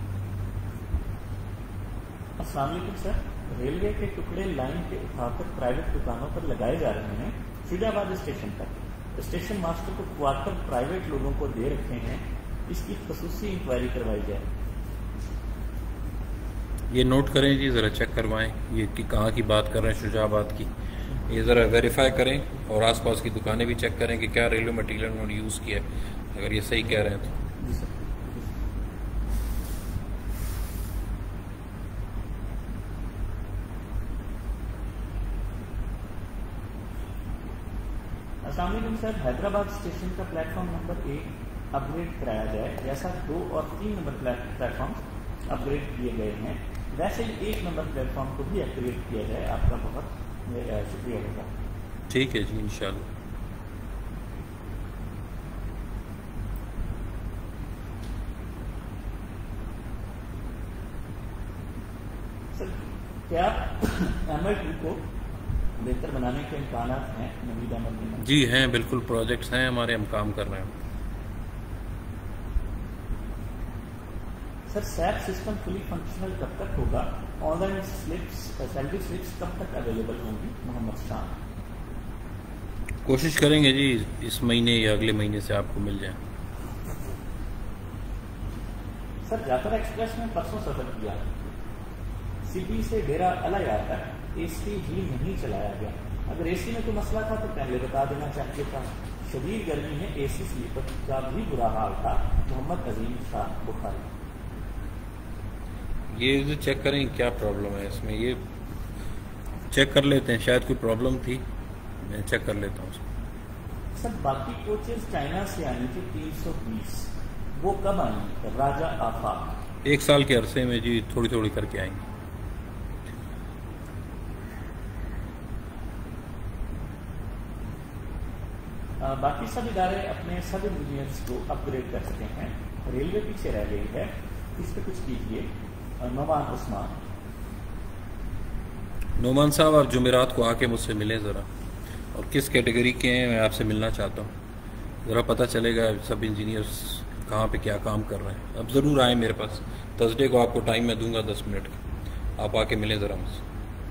السلام علیکم سر، ریلوے کے ٹکڑے لائن کے اٹھا کر پرائیویٹ دکانوں پر لگائے جا رہے ہیں شجاع آباد اسٹیشن پر، اسٹیشن ماسٹر کو کوارٹر پرائیویٹ لوگوں کو دے رکھے ہیں، اس کی خصوصی انکوائری کروائی جائے۔ یہ نوٹ کریں جی، ذرا چیک کروائیں یہ کہ کہاں کی بات کر رہے ہیں، شجاع آباد کی، یہ ذرا ویریفائی کریں اور آس پاس کی دکانیں بھی چیک کریں کہ کیا ریلوے مٹیریل انہوں نے یوز کیا ہے، اگر یہ صحیح کہہ رہے ہیں تو۔ جی سر۔ السلام علیکم سر، حیدرآباد اسٹیشن کا platform number 1 upgrade کرایا جائے، جیسا 2 اور 3 نمبر پلیٹ فارم اپ گریڈ کیے گئے ہیں ویسے ہی 1 نمبر پلیٹ فارم کو بھی اپ گریڈ کیا جائے، آپ کا بہت شکریہ ہوگا۔ ٹھیک ہے جی انشاءاللہ۔ سر کیا ML2 کو بہتر بنانے کے امکانات ہیں نوید احمد میں؟ جی ہیں، بالکل پروجیکٹس ہیں ہمارے، ہم کام کر رہے ہیں۔ سر سیپ سسٹم فلی فنکشنل کب تک ہوگا؟ آن لائن سیلری سلپس کب تک اویلیبل ہوں گی؟ محمد شان۔ کوشش کریں گے جی اس مہینے یا اگلے مہینے سے آپ کو مل جائیں۔ سر جعفر ایکسپریس میں پرسوں سفر کیا، سٹی سے ڈیرہ الگ آتا ہے، اے سی ہی نہیں چلایا گیا، اگر اے سی میں کوئی مسئلہ تھا تو پہلے بتا دینا چاہیے تھا۔ شدید گرمی میں اے سی سلیپر کا بھی برا حال تھا۔ محمد عظیم شاہ بخاری۔ یہ چیک کریں کیا پرابلم ہے اس میں، یہ چیک کر لیتے ہیں، شاید کوئی پرابلم تھی، میں چیک کر لیتا ہوں اس کو۔ سر باقی کوچز چائنا سے آنی تھی 320، وہ کب آئیں گی؟ راجہ آفاق۔ 1 سال کے عرصے میں جی تھوڑی تھوڑی کر کے آئیں گے۔ باقی سب ادارے اپنے سب انجینئرس کو اپ گریڈ کر سکتے ہیں، ریلوے پیچھے رہ گئی ہے، اس پہ کچھ کیجیے۔ نعمان عثمان۔ نعمان صاحب آپ جمعرات کو آ کے مجھ سے ملیں ذرا، اور کس کیٹیگری کے ہیں میں آپ سے ملنا چاہتا ہوں، ذرا پتہ چلے گا سب انجینئرس کہاں پہ کیا کام کر رہے ہیں۔ اب ضرور آئیں میرے پاس، تھرسڈے کو آپ کو ٹائم میں دوں گا 10 منٹ کا، آپ آ کے ملیں ذرا مجھ سے۔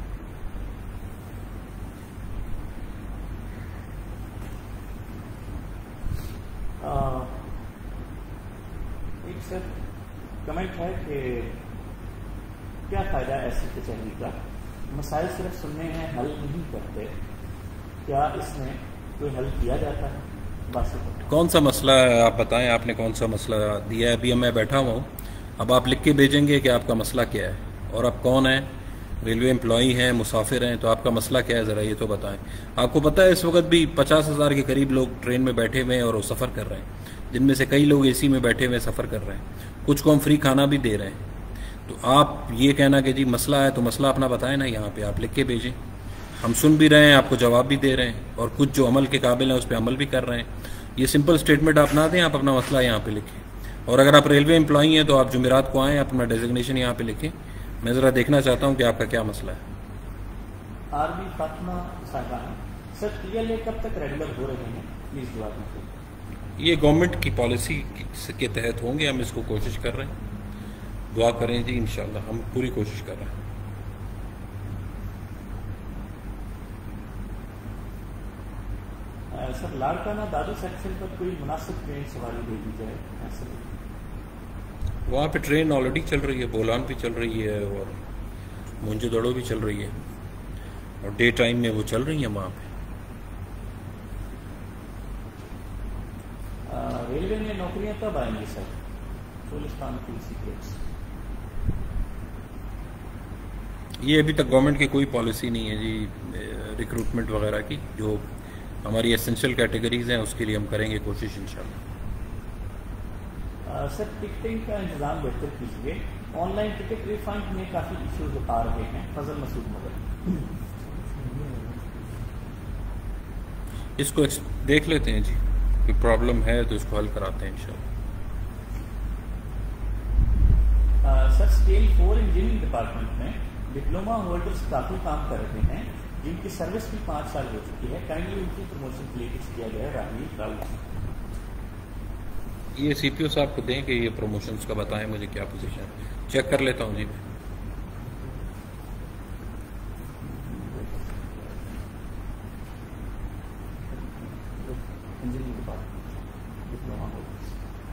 ایک سر کمنٹ ہے کہ کیا فائدہ ایسی کچہری کا، مسائل صرف سننے ہیں حل نہیں کرتے، کیا اس میں کوئی حل کیا جاتا ہے؟ کون سا مسئلہ ہے آپ بتائیں، آپ نے کون سا مسئلہ دیا ہے؟ ابھی میں بیٹھا ہوا ہوں، اب آپ لکھ کے بھیجیں گے کہ آپ کا مسئلہ کیا ہے، اور آپ کون ہیں، ریلوے امپلائی ہیں، مسافر ہیں، تو آپ کا مسئلہ کیا ہے ذرا یہ تو بتائیں۔ آپ کو پتہ ہے اس وقت بھی 50,000 کے قریب لوگ ٹرین میں بیٹھے ہوئے ہیں اور وہ سفر کر رہے ہیں، جن میں سے کئی لوگ اے سی میں بیٹھے ہوئے سفر کر رہے ہیں، کچھ کو ہم فری کھانا بھی دے رہے ہیں۔ تو آپ یہ کہنا کہ جی مسئلہ ہے تو مسئلہ اپنا بتائیں نا، یہاں پہ آپ لکھ کے بھیجیں، ہم سن بھی رہے ہیں، آپ کو جواب بھی دے رہے ہیں، اور کچھ جو عمل کے قابل ہیں اس پہ عمل بھی کر رہے ہیں۔ یہ سمپل اسٹیٹمنٹ آپ نہ دیں، آپ اپنا مسئلہ یہاں پہ لکھیں، اور اگر آپ ریلوے امپلائی ہیں تو آپ جمعرات کو آئیں، اپنا ڈیزگنیشن یہاں پہ لکھیں، میں ذرا دیکھنا چاہتا ہوں کہ آپ کا کیا مسئلہ ہے۔ آرمی فاطمہ صاحبان، سر ٹی ایل اے کب تک ریگولر ہو رہے ہیں؟ پلیز دعا دیجیے۔ یہ گورنمنٹ کی پالیسی کے تحت ہوں گے، ہم اس کو کوشش کر رہے ہیں، دعا کریں جی، انشاءاللہ ہم پوری کوشش کر رہے ہیں۔ سر لاڑکانہ دادو سیکشن پر کوئی مناسب ٹرین سواری دے دی جائے ایسا؟ وہاں پہ ٹرین آلریڈی چل رہی ہے، بولان بھی چل رہی ہے اور مونجو دڑو بھی چل رہی ہے، اور ڈے ٹائم میں وہ چل رہی ہیں وہاں پہ۔ ریلوے میں نوکریاں کب آئیں گی سر؟ چولستان کی سیکرٹس یہ ابھی تک گورنمنٹ کی کوئی پالیسی نہیں ہے جی ریکروٹمنٹ وغیرہ کی، جو ہماری ایسنشل کیٹیگریز ہیں اس کے لیے ہم کریں گے کوشش انشاءاللہ۔ سر ٹکٹنگ کا انتظام بہتر کیجیے، آن لائن ٹکٹ ریفنڈ میں کافی ایشوز آ رہے ہیں، فضل مسعود مغل۔ اس کو دیکھ لیتے ہیں جی، کوئی پرابلم ہے تو اس کو حل کراتے ہیں انشاءاللہ۔ سر اسکیل 4 انجینئرنگ ڈپارٹمنٹ میں ڈپلوما ہولڈرز کافی کام کر رہے ہیں جن کی سروس بھی 5 سال ہو چکی ہے، کائنڈلی ان کی پروموشن کے لیے کچھ کیا گیا ہے راہیل راؤل؟ یہ سی پی او صاحب کو دیں کہ یہ پروموشنز کا بتائیں مجھے کیا پوزیشن ہے، چیک کر لیتا ہوں جی میں۔ Engineering department diploma holders.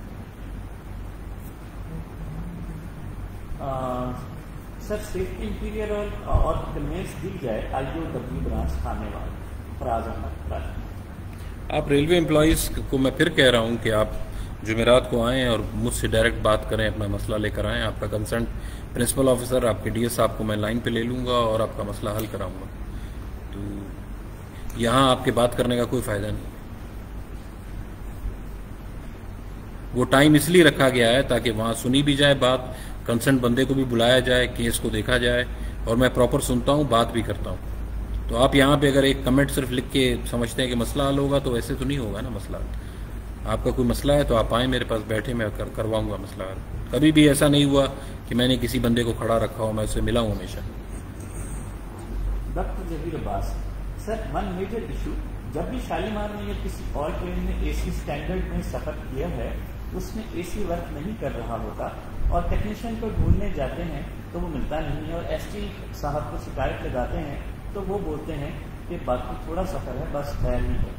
Sir safety interior اور کنوینس دی جائے آئی او ڈبلیو برانچ تھانے والے فراز احمد راج۔ آپ ریلوے امپلائیز کو میں پھر کہہ رہا ہوں کہ آپ جمعرات کو آئیں اور مجھ سے ڈائریکٹ بات کریں، اپنا مسئلہ لے کر آئیں۔ آپ کا کنسرن پرنسپل آفیسر، آپ کے ڈی ایس صاحب کو میں لائن پہ لے لوں گا اور آپ کا مسئلہ حل کراؤں گا۔ تو یہاں آپ کے بات کرنے کا کوئی فائدہ نہیں۔ وہ ٹائم اس لیے رکھا گیا ہے تاکہ وہاں سنی بھی جائے بات، کنسرن بندے کو بھی بلایا جائے، کیس کو دیکھا جائے، اور میں پراپر سنتا ہوں، بات بھی کرتا ہوں۔ تو آپ یہاں پہ اگر ایک کمنٹ صرف لکھ کے سمجھتے ہیں کہ مسئلہ حل ہوگا تو ایسے تو نہیں ہوگا نا مسئلہ حل۔ آپ کا کوئی مسئلہ ہے تو آپ آئیں میرے پاس بیٹھے، میں کرواؤں گا مسئلہ حل۔ کبھی بھی ایسا نہیں ہوا کہ میں نے کسی بندے کو کھڑا رکھا ہو، میں اس سے ملا ہوں ہمیشہ۔ Doctor Jubair Abbas, sir one major issue, جب بھی شالیمار میں یا کسی اور ٹرین میں اے سی اسٹینڈرڈ میں سفر کیا ہے اس میں اے سی ورک نہیں کر رہا ہوتا اور ٹیکنیشین کو ڈھونڈنے جاتے ہیں تو وہ ملتا نہیں ہے، اور ایس ٹی صاحب کو شکایت لگاتے ہیں تو وہ بولتے ہیں کہ باقی تھوڑا سفر ہے، بس خیر نہیں ہے۔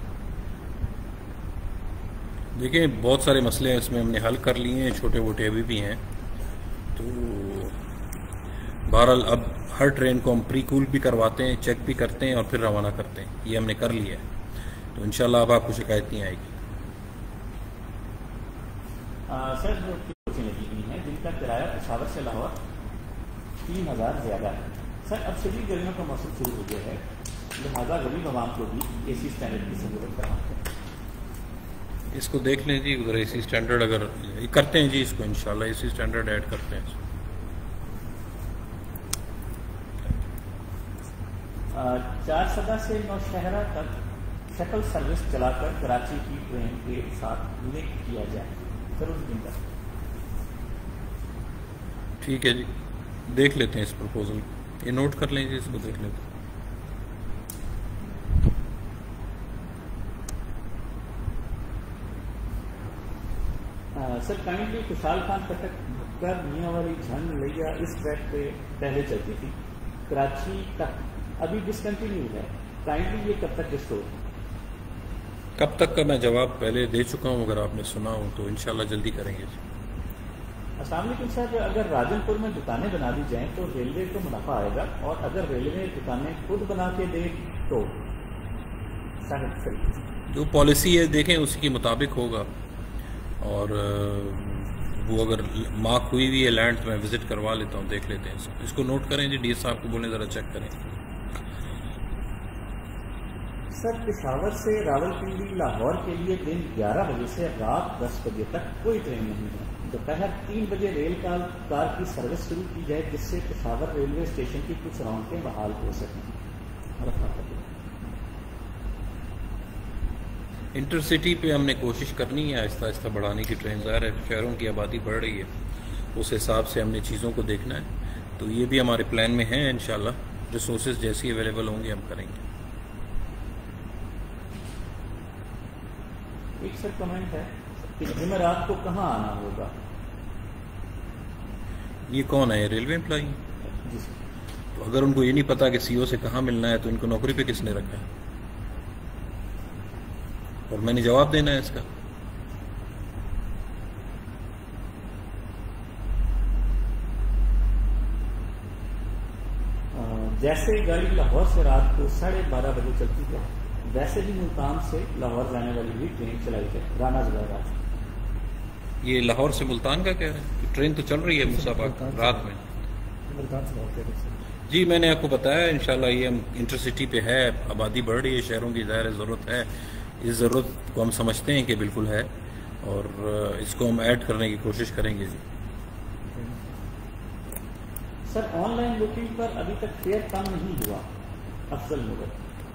دیکھیں بہت سارے مسئلے ہیں اس میں، ہم نے حل کر لیے ہیں، چھوٹے موٹے ابھی بھی ہیں۔ تو بہرحال اب ہر ٹرین کو ہم پری کول بھی کرواتے ہیں، چیک بھی کرتے ہیں اور پھر روانہ کرتے ہیں، یہ ہم نے کر لیا ہے۔ تو انشاءاللہ اب آپ کو شکایت نہیں آئے گی۔ سر جو کوچیں لگی ہوئی ہیں جن کا کرایہ پشاور سے لاہور 3000 زیادہ ہے، سر اب شدید گرمیوں کا موسم شروع ہو گیا ہے، لہٰذا غریب عوام کو بھی اے سی اسٹینڈرڈ کی سہولت کراتے ہیں۔ اس کو دیکھ لیں جی، ادھر اے سی اسٹینڈرڈ اگر کرتے ہیں جی، اس کو انشاءاللہ اے سی اسٹینڈرڈ ایڈ کرتے ہیں۔ چارسدہ سے نوشہرہ تک شٹل سروس چلا کر کراچی کی ٹرین کے ساتھ لنک کیا جائے، سر اس دن تک۔ ٹھیک ہے جی، دیکھ لیتے ہیں اس پروپوزل، یہ نوٹ کر لیں جی، اس کو دیکھ لیتے ہیں۔ سر کائنڈلی خوشحال خان کٹک بھکر میاں والی جھنگ لیا اس ٹریک پہ پہلے چلتی تھی، کراچی تک ابھی ڈسکنٹینیو ہے، کائنڈلی یہ کب تک ریسٹور؟ کب تک کا میں جواب پہلے دے چکا ہوں، اگر آپ نے سنا ہو تو انشاءاللہ جلدی کریں گے جی۔ السلام علیکم سر، اگر راجن پور میں دکانیں بنا دی جائیں تو ریلوے کو منافع آئے گا، اور اگر ریلوے دکانیں خود بنا کے دے تو جو پالیسی ہے دیکھیں اسی کے مطابق ہوگا، اور وہ اگر مارک ہوئی ہوئی ہے لینڈ تو میں وزٹ کروا لیتا ہوں، دیکھ لیتے ہیں اس کو نوٹ کریں جی، ڈی ایس صاحب کو بولیں ذرا چیک کریں۔ سر پشاور سے راولپنڈی لاہور کے لیے دن 11 بجے سے رات 10 بجے تک کوئی ٹرین نہیں ہے، دوپہر 3 بجے ریل کار کی سروس شروع کی جائے جس سے پشاور ریلوے اسٹیشن کی کچھ رونقیں بحال ہو سکیں۔ انٹرسٹی پہ ہم نے کوشش کرنی ہے آہستہ آہستہ بڑھانے کی، ٹرین ظاہر ہے شہروں کی آبادی بڑھ رہی ہے، اس حساب سے ہم نے چیزوں کو دیکھنا ہے، تو یہ بھی ہمارے پلان میں ہیں انشاءاللہ، ریسورسز جیسی اویلیبل ہوں گے ہم کریں گے۔ ایک سر کمنٹ ہے کہ جمعرات کو کہاں آنا ہوگا؟ یہ کون ہے؟ Railway employee? جی سر۔ تو اگر ان کو یہ نہیں پتا کہ سی او سے کہاں ملنا ہے تو ان کو نوکری پہ کس نے رکھا ہے؟ اور میں نے جواب دینا ہے اس کا. جیسے گاڑی لاہور سے رات کو 12:30 بجے چلتی ہے ویسے بھی ملتان سے لاہور جانے والی بھی ٹرین چلائی ہے رانا زبیر آج. یہ لاہور سے ملتان کا کہہ رہے ہیں؟ ٹرین تو چل رہی ہے مسابقہ رات میں. جی میں نے آپ کو بتایا انشاءاللہ یہ ہم انٹرسٹی پہ ہے، آبادی بڑھ رہی ہے شہروں کی، ظاہر ضرورت ہے، اس ضرورت کو ہم سمجھتے ہیں کہ بالکل ہے اور اس کو ہم ایڈ کرنے کی کوشش کریں گے. جی سر آن لائن بکنگ پر ابھی تک فیئر کم نہیں ہوا افضل مگر.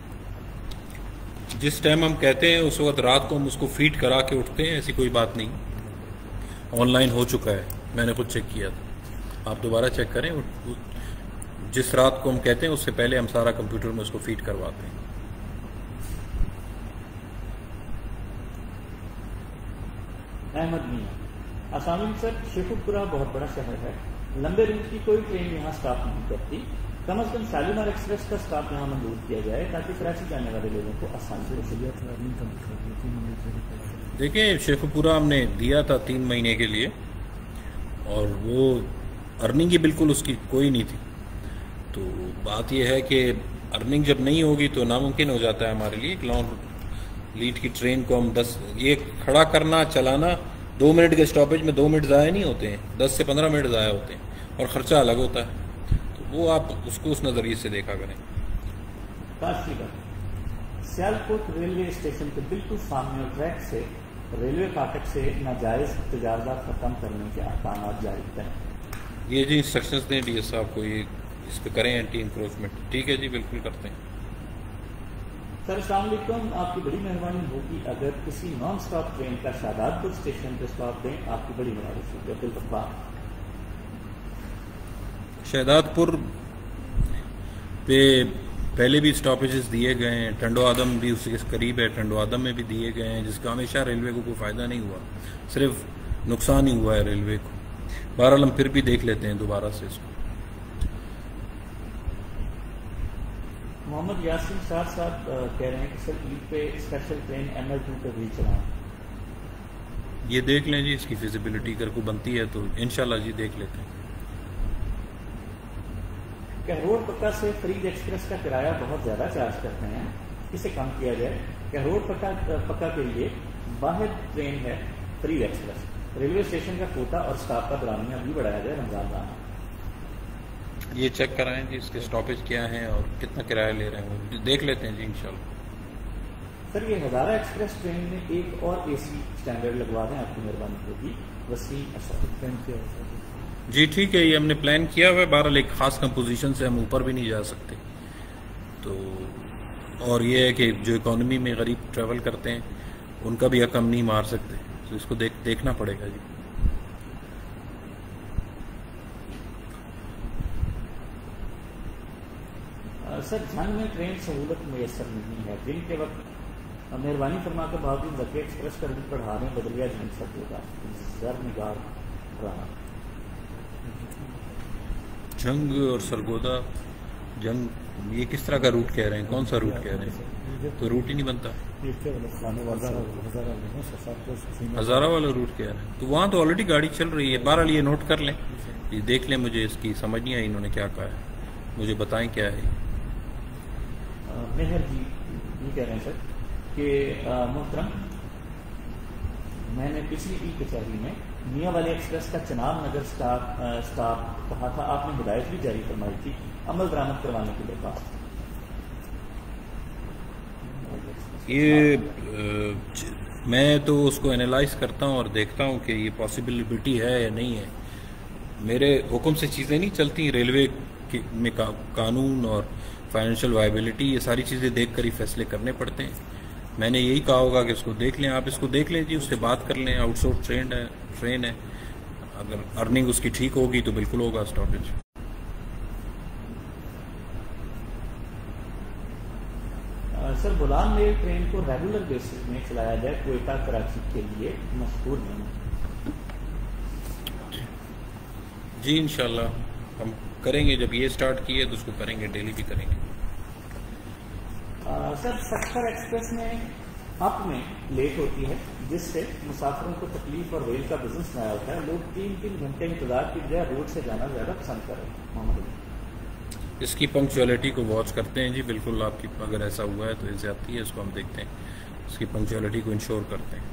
جس ٹائم ہم کہتے ہیں اس وقت رات کو ہم اس کو فیڈ کرا کے اٹھتے ہیں، ایسی کوئی بات نہیں. آن لائن ہو چکا ہے، میں نے خود چیک کیا تھا، آپ دوبارہ چیک کریں. جس رات کو ہم کہتے ہیں اس سے پہلے ہم سارا کمپیوٹر میں اس کو فیڈ کرواتے ہیں. احمد میاں السلام علیکم سر، شیخ پورہ بہت بڑا شہر ہے، لمبے روٹ کی کوئی ٹرین یہاں سٹاپ نہیں کرتی، کم از کم شالیمار ایکسپریس کا سٹاپ یہاں منظور کیا جائے تاکہ کراچی جانے والے لوگوں کو آسانی سے رسیدات. دیکھیں شیخ پورہ ہم نے دیا تھا 3 مہینے کے لیے اور وہ ارننگ ہی بالکل اس کی کوئی نہیں تھی. تو بات یہ ہے کہ ارننگ جب نہیں ہوگی تو ناممکن ہو جاتا ہے ہمارے لیے. ایک لانگ لیڈ کی ٹرین کو ہم یہ کھڑا کرنا چلانا 2 منٹ کے اسٹاپیج میں 2 منٹ ضائع نہیں ہوتے ہیں، 10 سے 15 منٹ ضائع ہوتے ہیں اور خرچہ الگ ہوتا ہے. تو وہ آپ اس کو اس نظریے سے دیکھا کریں. سیالکوٹ ریلوے اسٹیشن کے بالکل سامنے ٹریک سے ریلوے فاٹک سے ناجائز تجارت ختم کرنے کے احکامات جاری کریں. یہ جی انسٹرکشنز دیں ڈی ایس صاحب کو، یہ اس پہ کریں اینٹی انکروچمنٹ. ٹھیک ہے جی بالکل کرتے ہیں. سر السلام علیکم، آپ کی بڑی مہربانی ہوگی اگر کسی نان اسٹاپ ٹرین کا شاداب پور اسٹیشن پہ اسٹاپ دیں، آپ کی بڑی مہربانی ہوگی. عبدالغفار شہداد پور پہ پہلے بھی اسٹاپیجز دیے گئے ہیں، ٹنڈو آدم بھی اس کے قریب ہے، ٹنڈو آدم میں بھی دیے گئے ہیں جس کا ہمیشہ ریلوے کو کوئی فائدہ نہیں ہوا، صرف نقصان ہی ہوا ہے ریلوے کو. بہرحال ہم پھر بھی دیکھ لیتے ہیں دوبارہ سے اس کو. محمد یاسین شاہ صاحب کہہ رہے ہیں کہ سر عید پہ اسپیشل ٹرین ML2 پہ بھی چلائیں. یہ دیکھ لیں جی، اس کی فیزیبلٹی اگر کو بنتی ہے تو انشاءاللہ جی دیکھ لیتے ہیں. کہروڑ پکا سے فرید ایکسپریس کا کرایہ بہت زیادہ چارج کرتے ہیں، اسے کم کیا جائے. کہروڑ پکا کے لیے واحد ٹرین ہے فرید ایکسپریس. ریلوے اسٹیشن کا کوٹا اور سٹاف کا درمیہ بھی بڑھایا جائے رمضان ماہ. یہ چیک کرائیں جی اس کے اسٹاپیج کیا ہیں اور کتنا کرایہ لے رہے ہیں، وہ دیکھ لیتے ہیں جی انشاءاللہ. سر یہ ہزارہ ایکسپریس ٹرین میں ایک اور AC اسٹینڈرڈ لگوا دیں، آپ کی مہربانی ہوگی. وسیم اشرف. جی ٹھیک ہے، یہ ہم نے پلان کیا ہوا ہے. بہرحال ایک خاص کمپوزیشن سے ہم اوپر بھی نہیں جا سکتے، تو اور یہ ہے کہ جو اکانومی میں غریب ٹریول کرتے ہیں ان کا بھی حق ہم نہیں مار سکتے، تو اس کو دیکھنا پڑے گا جی. سر جنگ میں ٹرین سہولت میسر نہیں ہے، دن کے وقت مہربانی فرما کر بہادر زکی ایکسپریس کا روٹ بڑھا دیں، بدلیا جنگ سر ہوگا. زر نگار رہا. جنگ اور سرگودا جنگ یہ کس طرح کا روٹ کہہ رہے ہیں؟ کون سا روٹ کہہ رہے ہیں؟ تو روٹ ہی نہیں بنتا. ہزارہ والا روٹ کہہ رہے ہیں تو وہاں تو آلریڈی گاڑی چل رہی ہے. بہرحال یہ نوٹ کر لیں، یہ دیکھ لیں. مجھے اس کی سمجھ نہیں آئی انہوں نے کیا کہا ہے، مجھے بتائیں کیا ہے. مہر جی یہ کہہ رہے ہیں سر کہ محترم میں نے پچھلی ای کچہری میں میاں والی ایکسپریس کا چناب نگر سٹاپ کہا تھا، آپ نے ہدایت بھی جاری فرمائی تھی عمل درآمد کروانے کی درخواست. یہ میں تو اس کو انالائز کرتا ہوں اور دیکھتا ہوں کہ یہ پاسبلٹی ہے یا نہیں ہے. میرے حکم سے چیزیں نہیں چلتی. ریلوے میں قانون اور فائنینشیل وائبلٹی یہ ساری چیزیں دیکھ کر ہی فیصلے کرنے پڑتے ہیں. میں نے یہی کہا ہوگا کہ اس کو دیکھ لیں. آپ اس کو دیکھ لیں جی، اس سے بات کر لیں. آؤٹ سورس ٹرین ہے، اگر ارننگ اس کی ٹھیک ہوگی تو بالکل ہوگا stoppage. Sir Bolan mail train کو ریگولر بیسس میں چلایا جائے، کوئٹہ کراچی کے لیے مشہور نہیں. جی انشاءاللہ ہم کریں گے. جب یہ سٹارٹ کیے تو اس کو کریں گے، ڈیلی بھی کریں گے. سر سکھر ایکسپریس میں اپ میں لیٹ ہوتی ہے، جس سے مسافروں کو تکلیف اور ریل کا بزنس نیا ہوتا ہے. لوگ 3 گھنٹے انتظار کی بجائے روڈ سے جانا زیادہ پسند کر رہے ہیں. محمد علی. اس کی پنکچولیٹی کو واچ کرتے ہیں جی، بالکل آپ کی اگر ایسا ہوا ہے تو یہ زیادتی ہے، اس کو ہم دیکھتے ہیں، اس کی پنکچولیٹی کو انشور کرتے ہیں.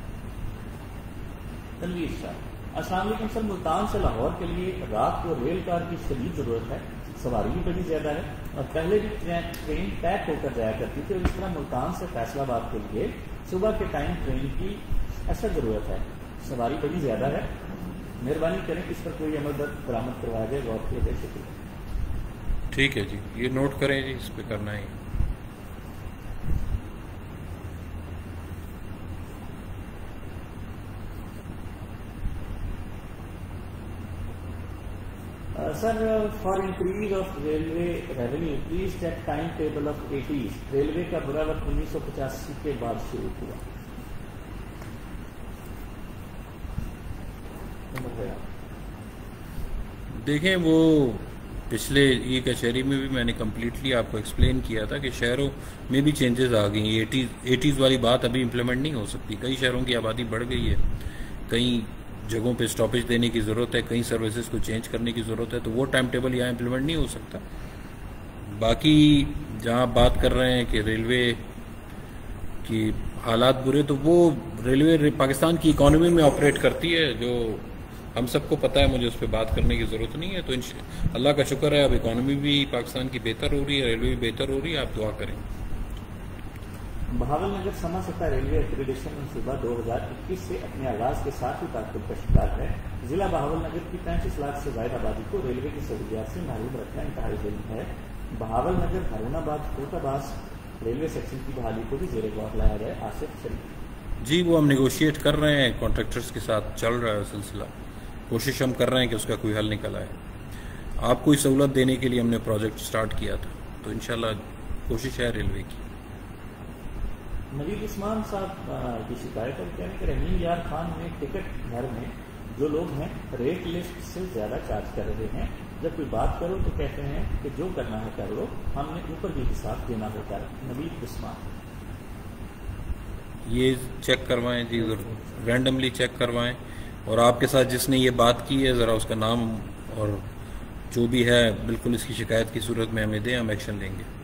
تنویر شاہ. السلام علیکم سر، ملتان سے لاہور کے لیے رات کو ریل کار کی شدید ضرورت ہے، سواری بھی بڑی زیادہ ہے اور پہلے بھی ٹرین پیک ہو کر جایا کرتی تھی، اور اس طرح ملتان سے فیصل آباد کے لیے صبح کے ٹائم ٹرین کی ایسا ضرورت ہے، سواری بڑی زیادہ ہے. مہربانی کریں کہ اس پر کوئی عمل درآمد کروایا جائے، غور کیا جائے. شکریہ. ٹھیک ہے جی، یہ نوٹ کریں جی، اس پہ کرنا ہے. Sir, for increase of railway revenue please check time table of 80s. ریلوے کا برا وقت 1985 کے بعد شروع ہوا. دیکھیں، وہ پچھلے ای کچہری میں بھی میں نے کمپلیٹلی آپ کو ایکسپلین کیا تھا کہ شہروں میں بھی چینجز آ گئی ہیں. 80s والی بات ابھی امپلیمنٹ نہیں ہو سکتی. کئی شہروں کی آبادی بڑھ گئی ہے، کئی جگہوں پہ اسٹاپیج دینے کی ضرورت ہے، کئی سروسز کو چینج کرنے کی ضرورت ہے، تو وہ ٹائم ٹیبل یہاں امپلیمنٹ نہیں ہو سکتا. باقی جہاں آپ بات کر رہے ہیں کہ ریلوے کی حالات برے، تو وہ ریلوے پاکستان کی اکانومی میں آپریٹ کرتی ہے، جو ہم سب کو پتہ ہے، مجھے اس پہ بات کرنے کی ضرورت نہیں ہے. تو اللہ کا شکر ہے اب اکانومی بھی پاکستان کی بہتر ہو رہی ہے، ریلوے بھی بہتر ہو رہی ہے. آپ دعا کریں. بہاول نگر سما سطح ریلوے ایکریڈیشن منصوبہ 2021 سے اپنے آغاز کے ساتھ ہی تعطل کا شکار ہے. ضلع بہاول نگر کی 35 لاکھ سے زائد آبادی کو ریلوے کی سہولیات سے محروم رکھنا انتہائی ظلم ہے. بہاول نگر ہارون آباد کوٹ عباس ریلوے سیکشن کی بحالی کو بھی زیر غور لایا جائے. آصف شریف. جی، وہ ہم نیگوشیٹ کر رہے ہیں، کانٹریکٹرز کے ساتھ چل رہا ہے سلسلہ. کوشش ہم کر رہے ہیں کہ اس کا کوئی حل نکل آئے. آپ کو سہولت دینے کے لیے ہم نے پروجیکٹ سٹارٹ کیا تھا، تو انشاءاللہ کوشش ہے ریلوے کی. نوید عثمان صاحب کی شکایت ہے، کہنے کہ رحیم یار خان میں ٹکٹ گھر میں جو لوگ ہیں ریٹ لسٹ سے زیادہ چارج کر رہے ہیں. جب کوئی بات کرو تو کہتے ہیں کہ جو کرنا ہے کر لو، ہم نے اوپر بھی حساب دینا ہوتا ہے. نوید عثمان. یہ چیک کروائیں جی، رینڈملی چیک کروائیں، اور آپ کے ساتھ جس نے یہ بات کی ہے ذرا اس کا نام اور جو بھی ہے بالکل اس کی شکایت کی صورت میں ہمیں دیں، ہم ایکشن لیں گے.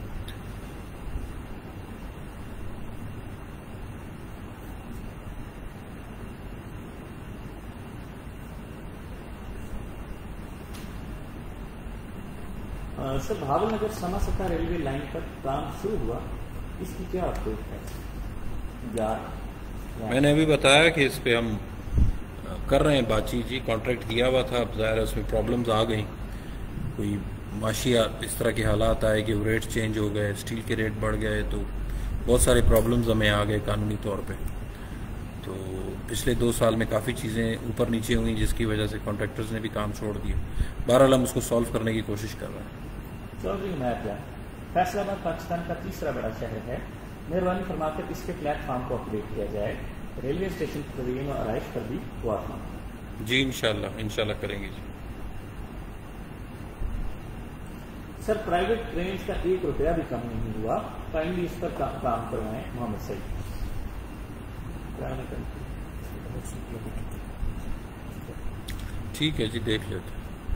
سر، بہاول نگر سما سطح ریلوے لائن پر کام شروع ہوا، اس کی کیا اپڈیٹ ہے؟ میں نے ابھی بتایا کہ اس پہ ہم کر رہے ہیں بات چیت جی. کانٹریکٹ دیا ہوا تھا، اب ظاہر ہے اس میں پرابلمز آ گئیں، کوئی معاشی اس طرح کے حالات آئے کہ ریٹ چینج ہو گئے، اسٹیل کے ریٹ بڑھ گئے، تو بہت سارے پرابلمز ہمیں آ گئے قانونی طور پہ. تو پچھلے 2 سال میں کافی چیزیں اوپر نیچے ہوئیں، جس کی وجہ سے کانٹریکٹرز نے بھی کام چھوڑ دیا. بہرحال ہم اس کو سالو کرنے کی کوشش کر رہے ہیں. چودھری عنایت جان. فیصل آباد پاکستان کا تیسرا بڑا شہر ہے، مہربانی فرما کر اس کے پلیٹ فارم کو اپڈیٹ کیا جائے. ریلوے اسٹیشن ترین و آرائش پر بھی ہوا تھا. جی انشاءاللہ کریں گے جی. سر، پرائیویٹ ٹرینز کا 1 روپیہ بھی کم نہیں ہوا، کائنڈلی اس پر کام کروائیں. محمد سعید. ٹھیک ہے جی، دیکھ لیتے.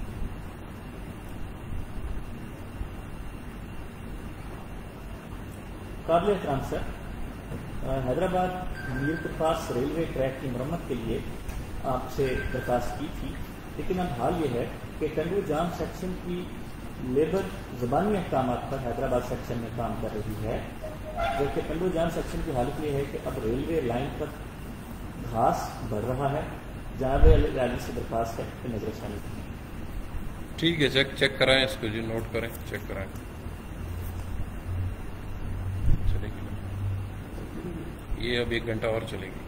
قابل احترام سر، حیدرآباد میرپور پاس ریلوے ٹریک کی مرمت کے لیے آپ سے درخواست کی تھی، لیکن اب حال یہ ہے کہ ٹنگو جام سیکشن کی لیبر زبانی احکامات پر حیدرآباد سیکشن میں کام کر رہی ہے، جبکہ ٹنگو جام سیکشن کی حالت یہ ہے کہ اب ریلوے لائن پر گھاس بڑھ رہا ہے. جناب علی سے درخواست ہے کہ نظر ثانی کریں. ٹھیک ہے، چیک کرائیں اس کو جی، نوٹ کریں، چیک کرائیں. چلے گی یہ اب 1 گھنٹہ اور چلے گی.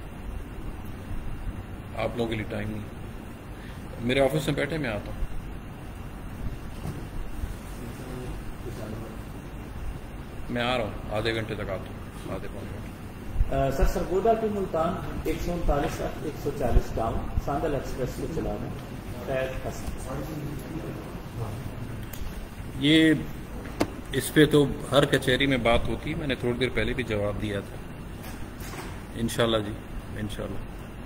آپ لوگوں کے لیے ٹائم نہیں. میرے آفس میں بیٹھے، میں آتا ہوں. میں آ رہا ہوں، آدھے گھنٹے تک آتا ہوں، آدھے پونے گھنٹے. Sir, Sargodha to Multan 139 140 down Sandal express کو چلا رہے ہیں. فیض حسن. یہ اس پہ تو ہر کچہری میں بات ہوتی ہے، میں نے تھوڑی دیر پہلے بھی جواب دیا تھا. इंशाल्लाह जी, इंशाल्लाह.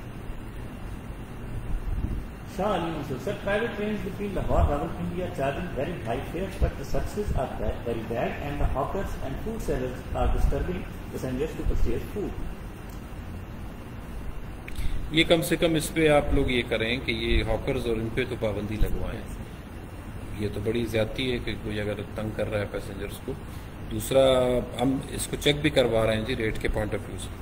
Shah Ali Mansur, sir, private trains between Lahore and Rawalpindi are charging very high fares, but the services are very bad, and the hawkers and food sellers are disturbing passengers to purchase food. ये कम से कम इस पे आप लोग ये करें कि ये हॉकर्स और इन पे तो पाबंदी लगवाएं. ये तो बड़ी ज्यादती है कि कोई अगर तंग कर रहा है पैसेंजर्स को. दूसरा, हम इसको चेक भी करवा रहे हैं जी रेट के पॉइंट ऑफ व्यू से.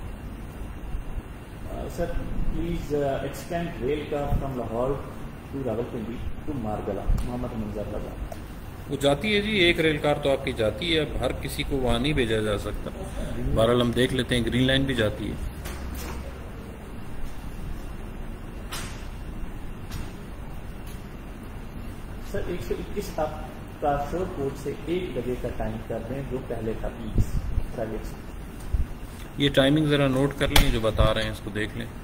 Sir, please extend rail car from Lahore to Rawalpindi to Margala. Mohammad Munzar Raza. वो जाती है जी, एक रेल कार तो आपकी जाती है. अब हर किसी को वहाँ नहीं भेजा जा सकता. बहरहाल हम देख लेते हैं. ग्रीन लाइन भी जाती है. सर 121 आपका शोरकोट से 1 बजे का टाइम कर दें जो पहले था 20 प्राइवेट. ये टाइमिंग ज़रा नोट कर लें जो बता रहे हैं, इसको देख लें.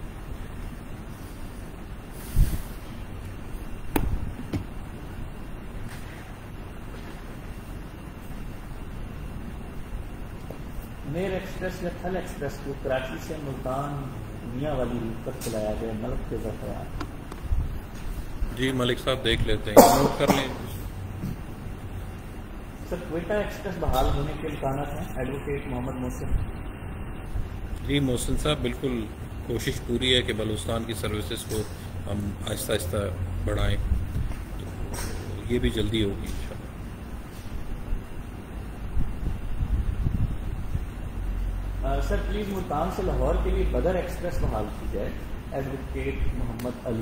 मेर एक्सप्रेस या थल एक्सप्रेस को कराची से मुल्तान मियाँ वाली रूट पर चलाया गया मलक के ज़फ़रात. जी मलिक साहब देख लेते हैं, नोट कर लें. सर क्वेटा एक्सप्रेस बहाल होने के इम्कान हैं. एडवोकेट मोहम्मद मोहसिन. जी मोहसिन साहब, बिल्कुल कोशिश पूरी है कि बलूचिस्तान की सर्विसेज को हम आहिस्ता आहिस्ता बढ़ाएं. तो ये भी जल्दी होगी इंशाल्लाह. सर प्लीज मुल्तान से लाहौर के लिए बदर एक्सप्रेस बहाल की जाए. एडवोकेट मोहम्मद अली.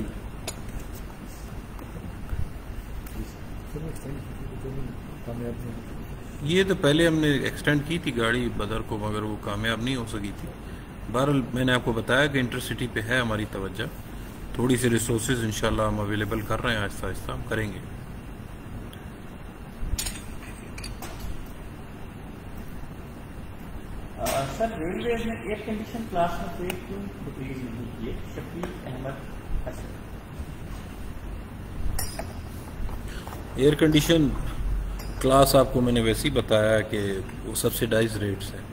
ये तो पहले हमने एक्सटेंड की थी गाड़ी बदर को, मगर वो कामयाब नहीं हो सकी थी. बहरहाल मैंने आपको बताया कि इंटरसिटी पे है हमारी तवज्जो. थोड़ी सी रिसोर्सेज इंशाल्लाह हम अवेलेबल कर रहे हैं. आहिस्ता आहिस्ता हम करेंगे. सर रेलवे ने एयर कंडीशन क्लास में फेयर क्यों रिलीज नहीं किए. Shafiq Ahmed Hasan. Air condition class आपको मैंने वैसे ही बताया कि वो सब्सिडाइज रेट्स है.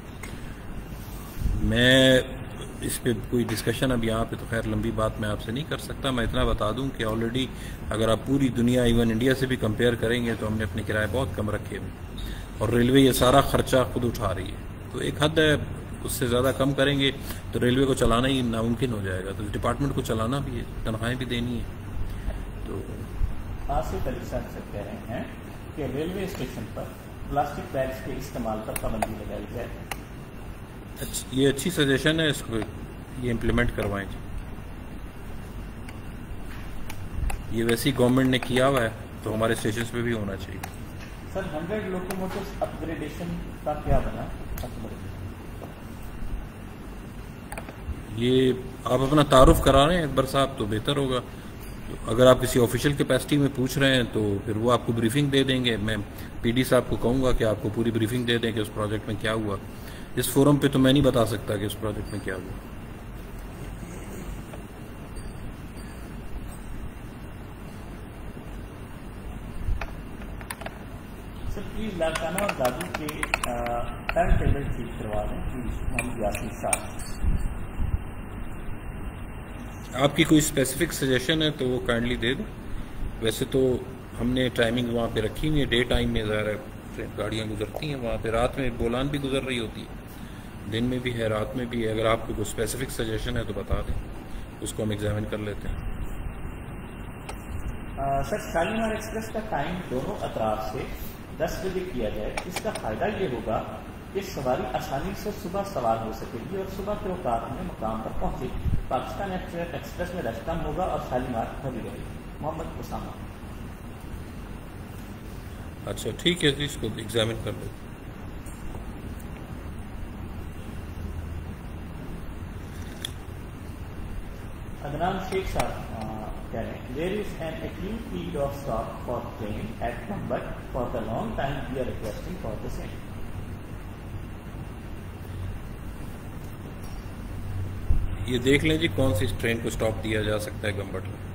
मैं इस पे कोई डिस्कशन अब यहाँ पे तो खैर लंबी बात मैं आपसे नहीं कर सकता. मैं इतना बता दूं कि ऑलरेडी अगर आप पूरी दुनिया इवन इंडिया से भी कंपेयर करेंगे तो हमने अपने किराए बहुत कम रखे हुए और रेलवे ये सारा खर्चा खुद उठा रही है. तो एक हद है, उससे ज़्यादा कम करेंगे तो रेलवे को चलाना ही नामुमकिन हो जाएगा. तो डिपार्टमेंट को चलाना भी है, तनख्वाहें भी देनी है. तो आसिफ अली साहब से कह रहे हैं कि रेलवे स्टेशन पर प्लास्टिक बैग्स के इस्तेमाल पर पाबंदी लगाई जाए. ये अच्छी सजेशन है, इसको ये इम्प्लीमेंट करवाएं. ये वैसे ही गवर्नमेंट ने किया हुआ है तो हमारे स्टेशन पे भी होना चाहिए. सर 100 लोकोमोटिव्स अपग्रेडेशन का क्या बना. ये आप अपना तारुफ करा रहे हैं अकबर साहब तो बेहतर होगा. तो अगर आप किसी ऑफिशियल कैपेसिटी में पूछ रहे हैं तो फिर वो आपको ब्रीफिंग दे देंगे. मैं पीडी साहब को कहूँगा कि आपको पूरी ब्रीफिंग दे दें कि उस प्रोजेक्ट में क्या हुआ. इस फोरम पे तो मैं नहीं बता सकता कि उस प्रोजेक्ट में क्या हुआ. सर प्लीज लाड़काना और दादू के टाइम टेबल ठीक करवा दें. प्लीज मोहम्मद यासीन साहब. आपकी कोई स्पेसिफिक सजेशन है तो वो काइंडली दे दें. वैसे तो हमने टाइमिंग वहाँ पे रखी हुई है. डे टाइम में ज़्यादा गाड़ियाँ गुजरती हैं वहाँ पे. रात में बोलान भी गुजर रही होती है, दिन में भी है, रात में भी है. अगर आपको कोई स्पेसिफिक सजेशन है तो बता दें, उसको हम एग्जामिन कर लेते हैं. सर शालीमार एक्सप्रेस का टाइम दोनों अतराफ से 10 बजे किया जाए. इसका फायदा ये होगा कि सवारी आसानी से सुबह सवार हो सकेगी और सुबह के औकात में मुकाम पर पहुंचेगी. पाकिस्तान एक्सप्रेस में रश कम होगा और शालीमार भरी रहेगी. मोहम्मद उसामा. अच्छा ठीक है जी, इसको एग्जामिन कर लेते. अदनान शेख साहब कह रहे हैं there is an acute need of stop for train at number for the long time we are requesting for the same. ये देख लें जी कौन सी ट्रेन को स्टॉप दिया जा सकता है गंबट में.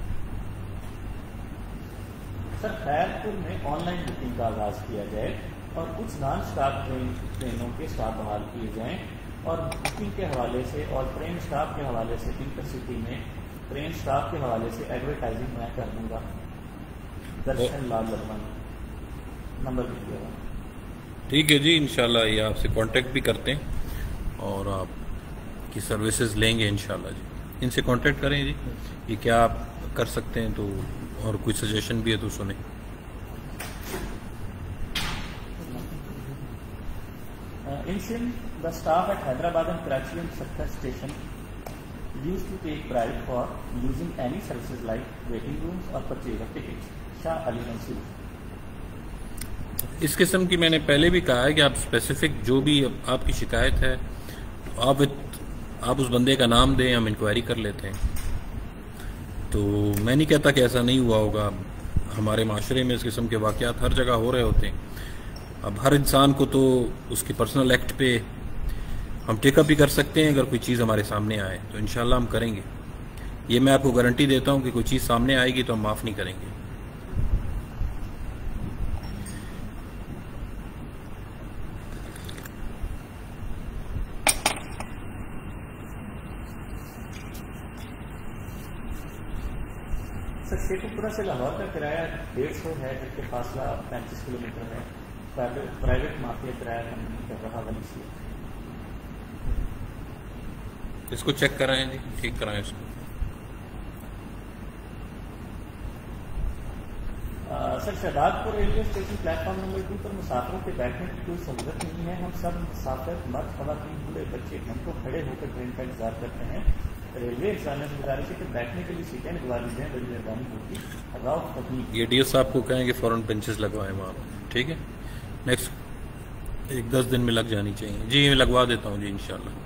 सर खैरपुर में ऑनलाइन बुकिंग का आगाज किया जाए. اور کچھ نان اسٹاف ٹرینوں کے اسٹاف بحال کیے جائیں، اور بکنگ کے حوالے سے اور ٹرین اسٹاف کے حوالے سے انٹرسٹی میں ٹرین اسٹاف کے حوالے سے ایڈورٹائزنگ میں کر دوں گا۔ درشن لال لکھمن، نمبر بھی دیا گا۔ ٹھیک ہے جی، انشاءاللہ یہ آپ سے کانٹیکٹ بھی کرتے ہیں اور آپ کی سروسز لیں گے انشاءاللہ جی۔ ان سے کانٹیکٹ کریں جی، یہ کیا آپ کر سکتے ہیں تو، اور کوئی سجیشن بھی ہے تو سنیں۔ In Sindh, the staff at Hyderabad and Karachi and Sakkar station used to take pride for using any services like waiting rooms or purchase of tickets. Shah Ali Mansoor۔ اس قسم کی میں نے پہلے بھی کہا ہے کہ آپ اسپیسیفک جو بھی آپ کی شکایت ہے آپ اس بندے کا نام دیں، ہم انکوائری کر لیتے ہیں۔ تو میں نہیں کہتا کہ ایسا نہیں ہوا ہوگا، ہمارے معاشرے میں اس قسم کے واقعات ہر جگہ ہو رہے ہوتے ہیں۔ اب ہر انسان کو تو اس کی پرسنل ایکٹ پہ ہم ٹیک اپ بھی کر سکتے ہیں، اگر کوئی چیز ہمارے سامنے آئے تو انشاءاللہ ہم کریں گے۔ یہ میں آپ کو گارنٹی دیتا ہوں کہ کوئی چیز سامنے آئے گی تو ہم معاف نہیں کریں گے۔ سر شیخو پورہ سے لاہور کا کرایہ 150 ہے، جبکہ فاصلہ 35 کلومیٹر ہے۔ پرائیویٹ مافیا کرایہ کم نہیں کر رہا، ولی سے اس کو چیک کرائیں جی، ٹھیک کرائیں اس کو۔ Sir Shahdadpur railway station platform number 2 پر مسافروں کے بیٹھنے کی کوئی سہولت نہیں ہے۔ ہم سب مسافر مرد، خواتین، بوڑھے، بچے گھنٹوں کھڑے ہو کر ٹرین کا انتظار کرتے ہیں۔ ریلوے انتظامیہ سے گزارش ہے کہ بیٹھنے کے لیے سیٹیں لگوا دی جائیں، بڑی مہربانی ہوگی۔ راؤ تبلیغ، یہ ڈی ایس صاحب کو کہیں کہ فوراً بینچز لگوائیں وہاں پر، ٹھیک ہے؟ نیکسٹ 1-10 دن میں لگ جانی چاہیے جی، میں لگوا دیتا ہوں جی انشاءاللہ۔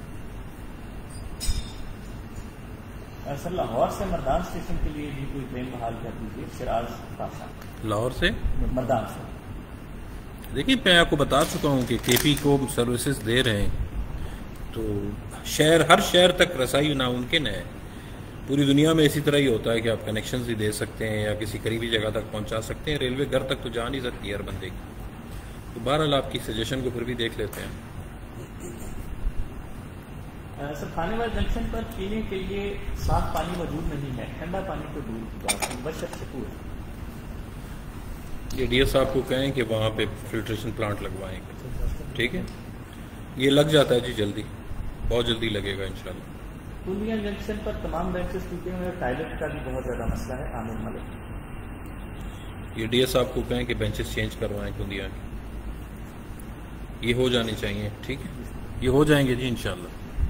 سر لاہور سے مردان اسٹیشن کے لیے بھی کوئی ٹرین بحال کر دیجیے۔ شراز پاشا، لاہور سے مردان سے۔ دیکھیے میں آپ کو بتا چکا ہوں کہ کے پی کو سروسز دے رہے ہیں، تو ہر شہر تک رسائی ناممکن ہے۔ پوری دنیا میں اسی طرح ہی ہوتا ہے کہ آپ کنیکشنز بھی دے سکتے ہیں یا کسی قریبی جگہ تک پہنچا سکتے ہیں، ریلوے گھر تک تو جا نہیں سکتی ہر بندے کی۔ تو بہرحال آپ کی سجیشن کو پھر بھی دیکھ لیتے ہیں۔ سر کھانے والے جنکشن پر پینے کے لیے صاف پانی موجود نہیں ہے، ٹھنڈا پانی تو دور کی بات ہے۔ بشر شکور، یہ ڈی ایس صاحب کو کہیں کہ وہاں پہ فلٹریشن پلانٹ لگوائیں گے، ٹھیک ہے؟ یہ لگ جاتا ہے جی، جلدی، بہت جلدی لگے گا انشاءاللہ۔ پورنیا جنکشن پر تمام بینچز ٹوٹے ہوئے، ٹائلٹ کا بھی بہت زیادہ مسئلہ ہے۔ عامر ملک، یہ ڈی ایس صاحب کو کہیں کہ بینچز چینج کروائیں پورنیا کی، یہ ہو جانی چاہیے، ٹھیک ہے؟ یہ ہو جائیں گے جی انشاءاللہ۔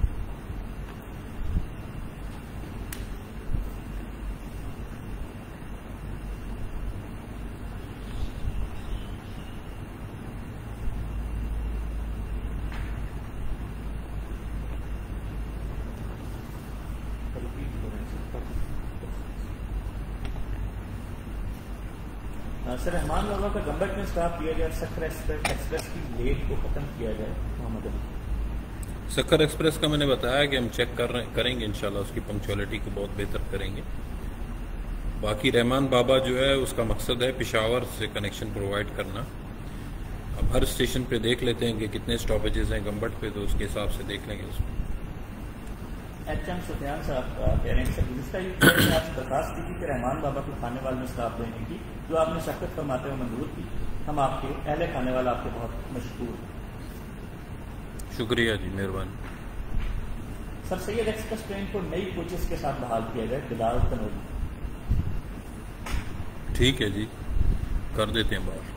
سر رحمان بابا کا گمبٹ میں اسٹاپ دیا جائے، سکر ایکسپریس کی لیٹ کو ختم کیا جائے۔ محمد علی، سکر ایکسپریس کا میں نے بتایا کہ ہم چیک کریں گے انشاءاللہ، اس کی پنکچولیٹی کو بہت بہتر کریں گے۔ باقی رحمان بابا جو ہے اس کا مقصد ہے پشاور سے کنیکشن پرووائڈ کرنا۔ اب ہر اسٹیشن پہ دیکھ لیتے ہیں کہ کتنے اسٹاپیجز ہیں گمبٹ پہ، تو اس کے حساب سے دیکھ لیں گے اس میں۔ ایچ ایم سفیان صاحب کہہ رہے ہیں سر گزشتہ یہ آپ سے درخواست کی تھی کہ رحمان بابا کو کھانے والے میں اسٹاف دینے کی، جو آپ نے شرکت فرماتے ہوئے منظور کی۔ ہم آپ کے اہل کھانے والا آپ کے بہت مشکور ہیں۔ شکریہ جی، مہربانی۔ سر سید ایکسپریس ٹرین کو نئی کوچز کے ساتھ بحال کیا جائے۔ بلال تنوری، ٹھیک ہے جی، کر دیتے ہیں بات۔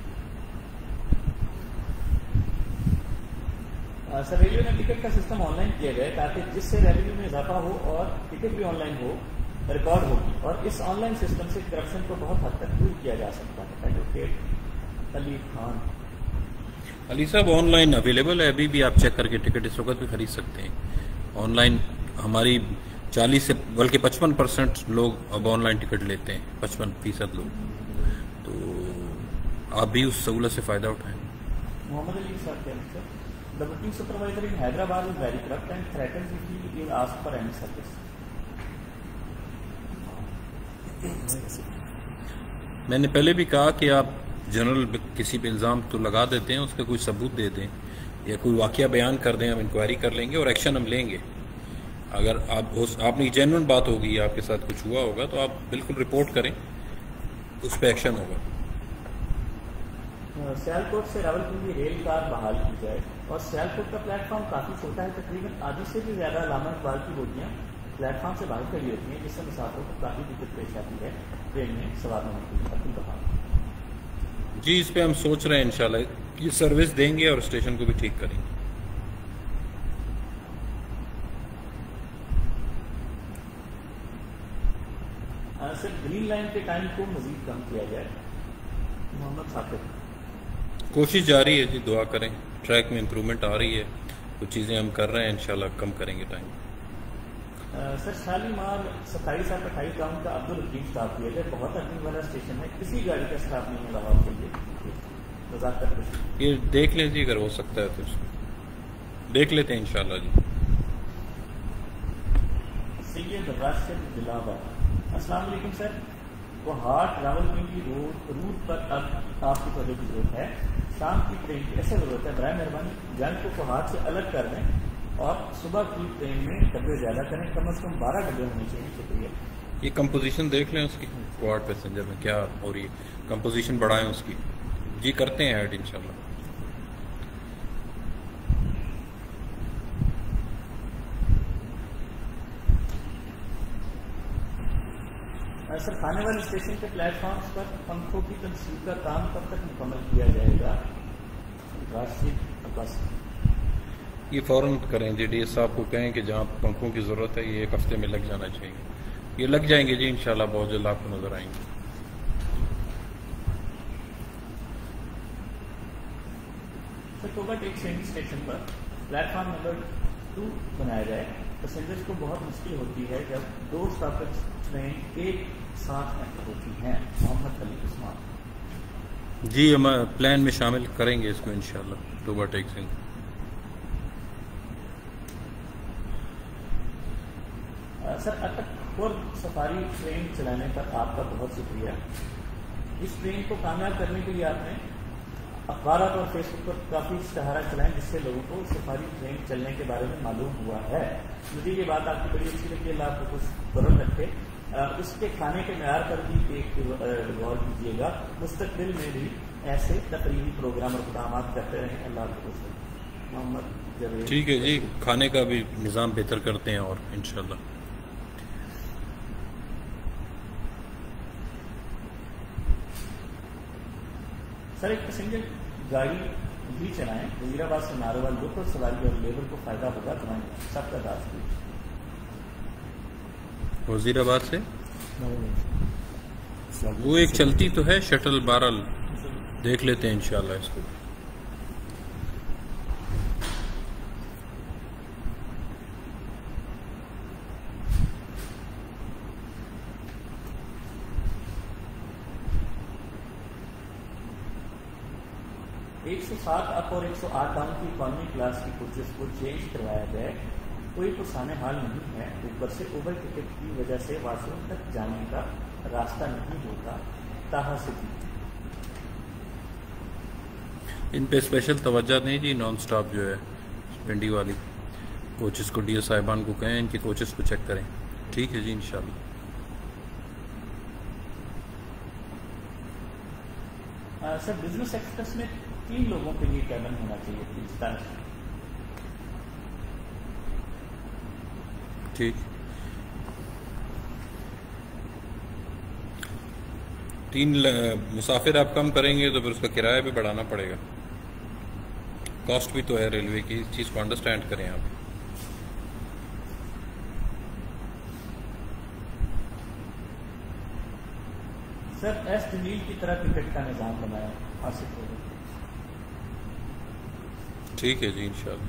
سر ریلوے میں ٹکٹ کا سسٹم آن لائن کیا جائے تاکہ جس سے ریونیو میں اضافہ ہو اور ٹکٹ بھی آن لائن ہو، ریکارڈ ہوگی، اور اس آن لائن سسٹم سے کرپشن کو بہت حد تک دور کیا جا سکتا ہے۔ ایڈوکیٹ علی خان، علی صاحب آن لائن اویلیبل ہے، ابھی بھی آپ چیک کر کے ٹکٹ اس وقت بھی خرید سکتے ہیں۔ آن لائن ہماری 40 سے بلکہ 55% لوگ اب آن لائن ٹکٹ لیتے ہیں، 55% لوگ، تو آپ بھی اس سہولت سے فائدہ اٹھائیں۔ محمد علی صاحب کہتے ہیں سر the booking supervisor in Hyderabad is very corrupt and threatens if he will ask for any service. میں نے پہلے بھی کہا کہ آپ جنرل کسی پہ الزام تو لگا دیتے ہیں، اس کا کوئی ثبوت دے دیں یا کوئی واقعہ بیان کر دیں، ہم انکوائری کر لیں گے اور ایکشن ہم لیں گے. اگر آپ نے جینوئن بات ہوگی، آپ کے ساتھ کچھ ہوا ہوگا تو آپ بالکل رپورٹ کریں، اس پہ ایکشن ہوگا. سیالکوٹ سے راولپنڈی ریل کار بحال کی جائے. اور سیالکوٹ کا پلیٹ فارم کافی چھوٹا ہے، تقریباً آدھی سے بھی زیادہ علامہ اقبال کی بوگیاں پلیٹ فارم سے باہر کھڑی ہوتی ہیں، جس سے مسافروں کو کافی دقت پیش آتی ہے ٹرین میں سوار ہونے کے لیے. عبد الوہاب جی، اس پہ ہم سوچ رہے ہیں انشاءاللہ یہ سروس دیں گے اور اسٹیشن کو بھی ٹھیک کریں گے. سر گرین لائن کے ٹائم کو مزید کم کیا جائے. محمد ثاقب کوشش جاری ہے جی، دعا کریں. ٹریک میں امپرومنٹ آ رہی ہے، کچھ چیزیں ہم کر رہے ہیں، انشاءاللہ کم کریں گے ٹائم. سر شالیمار 27 اور 28 ٹاؤن کا عبدالحکیم اسٹاف کیا جائے. بہت ارننگ والا اسٹیشن ہے، کسی گاڑی کا اسٹاف نہیں ہے رہا کے لیے. وضاحت یہ دیکھ لیں جی، اگر ہو سکتا ہے تو اس کو دیکھ لیتے ہیں انشاءاللہ جی. سید راشد دلاور السلام علیکم سر. وہ ہاٹ راولپنڈی روٹ پر اب آپ کی توجہ کی ضرورت ہے. شام کی ٹرین کی ایسا ضرورت ہے، برائے مہربانی جنگ کو کوہاٹ سے الگ کر دیں اور صبح کی ٹرین میں ڈبے زیادہ کریں، کم از کم 12 ڈبے ہونے چاہیے. شکریہ. یہ کمپوزیشن دیکھ لیں اس کی، کوہاٹ پیسنجر میں کیا ہو رہی ہے، کمپوزیشن بڑھائیں اس کی. جی کرتے ہیں ایڈ انشاءاللہ. سر کھانے والے اسٹیشن کے پلیٹ فارمز پر پنکھوں کی تنصیب کا کام کب تک مکمل کیا جائے گا؟ راشد عباس یہ فوراً کریں جی. ڈی ایس صاحب کو کہیں کہ جہاں پنکھوں کی ضرورت ہے یہ ایک ہفتے میں لگ جانا چاہیے. یہ لگ جائیں گے جی انشاءاللہ، بہت جلد آپ کو نظر آئیں گے. سر ٹوبا ٹیک سینڈی اسٹیشن پر پلیٹ فارم نمبر 2 بنایا جائے. پیسنجرز کو بہت مشکل ہوتی ہے جب 2 اسٹاپیج ٹرین ایک ساتھ انٹر ہوتی ہیں. محمد علی عثمان جی ہم پلان میں شامل کریں گے اس کو انشاءاللہ. ٹوبا ٹیک سینڈی سر اٹک اور سفاری ٹرین چلانے پر آپ کا بہت شکریہ. اس ٹرین کو کامیاب کرنے کے لیے آپ نے اخبارات اور فیس بک پر کافی اشتہارات چلائیں، جس سے لوگوں کو سفاری ٹرین چلنے کے بارے میں معلوم ہوا ہے. مجھے یہ بات آپ کی بڑی اچھی لگی. اللہ آپ کو کچھ قرر رکھے. اس کے کھانے کے معیار پر بھی ایک غور کیجیے گا. مستقبل میں بھی ایسے تقریبی پروگرام اور اقدامات کرتے رہیں. اللہ آپ کو محمد جاوید. ٹھیک ہے جی، کھانے کا بھی نظام بہتر کرتے ہیں اور انشاءاللہ. سر ایک پیسنجر گاڑی بھی چلائیں، وزیرآباد سے ناروال لوکل سواری اور لیبر کو فائدہ ہوگا. تمام سب کا داز کی. وزیرآباد سے وہ ایک چلتی تو ہے شٹل، بہرحال دیکھ لیتے ہیں انشاءاللہ اس کو. ایک 107 اپ اور 108 ڈاؤن کی اکانومی کلاس کی کوچز کو چینج کروایا جائے. کوئی پرسانے حال نہیں ہے. اوپر سے اوور ٹکٹ کی وجہ سے واش روم تک جانے کا راستہ نہیں ہوتا. تاہا سٹی ان پہ اسپیشل توجہ دیں جی. نان سٹاپ جو ہے پنڈی والی کوچز کو ڈی ایس صاحبان کو کہیں ان کی کوچز کو چیک کریں. ٹھیک ہے جی انشاءاللہ. سر بزنس ایکسپریس میں 3 لوگوں کے لیے کیبن ہونا چاہیے. ٹھیک. 3 مسافر آپ کم کریں گے تو پھر اس کا کرایہ بھی بڑھانا پڑے گا. کاسٹ بھی تو ہے ریلوے کی، اس چیز کو انڈرسٹینڈ کریں آپ. سر ایس جمیل کی طرح ٹکٹ کا نظام بنایا. حاصل ہوگا. ٹھیک ہے جی انشاءاللہ.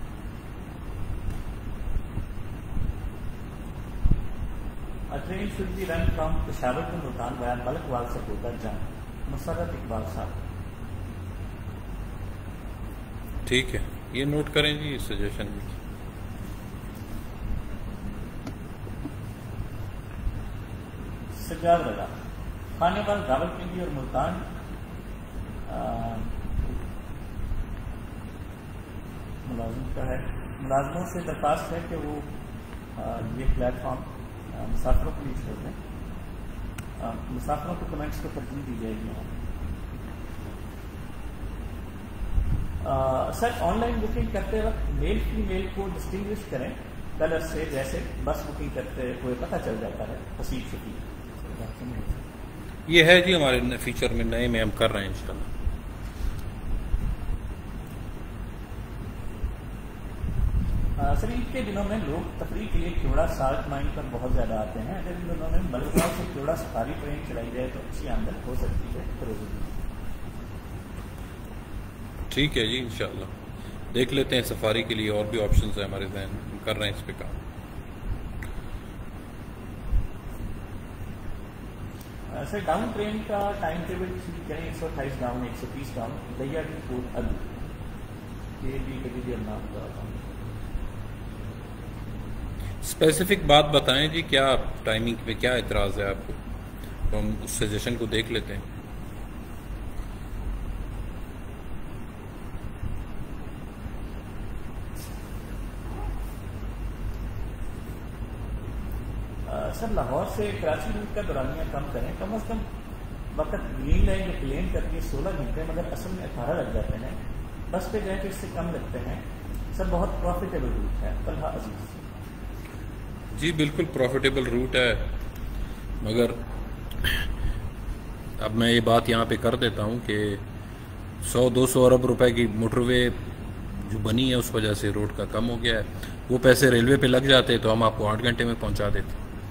Train should be run from Peshawar to Multan via Malakwal سے ہوتا جنگ. مسرت اقبال صاحب. ٹھیک ہے، یہ نوٹ کریں جی اس سجیشن بھی. سجاد رضا خانے بال راولپنڈی اور ملتان ملازم کا ہے، ملازموں سے درخواست ہے کہ وہ یہ پلیٹ فارم مسافروں کے لیے چھوڑ دیں. مسافروں کے کمنٹس کو ترجیح دی جائے گی. سر آن لائن بکنگ کرتے وقت میل فی میل کو ڈسٹنگوش کریں کلر سے، جیسے بس بکنگ کرتے ہوئے پتہ چل جاتا ہے حسیب شفیع. یہ ہے جی ہمارے فیچر میں نئے میں ہم کر رہے ہیں انشاءاللہ. سر عید کے دنوں میں لوگ تفریح کے لیے کیوڑا سالٹ مائن پر بہت زیادہ آتے ہیں. اگر ان دنوں میں ملکہ سے کیوڑا سفاری ٹرین چلائی جائے تو اچھی آمدن ہو سکتی ہے. ٹھیک ہے جی انشاءاللہ دیکھ لیتے ہیں. سفاری کے لیے اور بھی آپشنز ہیں ہمارے ذہن، ہم کر رہے ہیں اس پہ کام. سر ڈاؤن ٹرین کا ٹائم ٹیبل کریں 128 ڈاؤن 130 ڈاؤن دیا کی کوٹ ابھی یہ بھی کبھی بھی ہم نام بتاتا ہوں. اسپیسیفک بات بتائیں جی، کیا ٹائمنگ پہ کیا اعتراض ہے آپ کو، تو ہم اس سجیشن کو دیکھ لیتے ہیں. سر لاہور سے کراچی روٹ کا دورانیہ کم کریں. کم از کم وقت گرین لائن جو کلیم کرتی ہے 16 گھنٹے، مگر اصل میں 18 لگ جاتے ہیں. بس پہ گئے تو اس سے کم لگتے ہیں. سر بہت پروفیٹیبل روٹ ہے. طلحہ عزیز جی بالکل پروفیٹیبل روٹ ہے، مگر اب میں یہ بات یہاں پہ کر دیتا ہوں کہ 100-200 ارب روپے کی موٹر وے جو بنی ہے اس وجہ سے روڈ کا کم ہو گیا ہے. وہ پیسے ریلوے پہ لگ جاتے تو ہم آپ کو 8 گھنٹے میں پہنچا دیتے.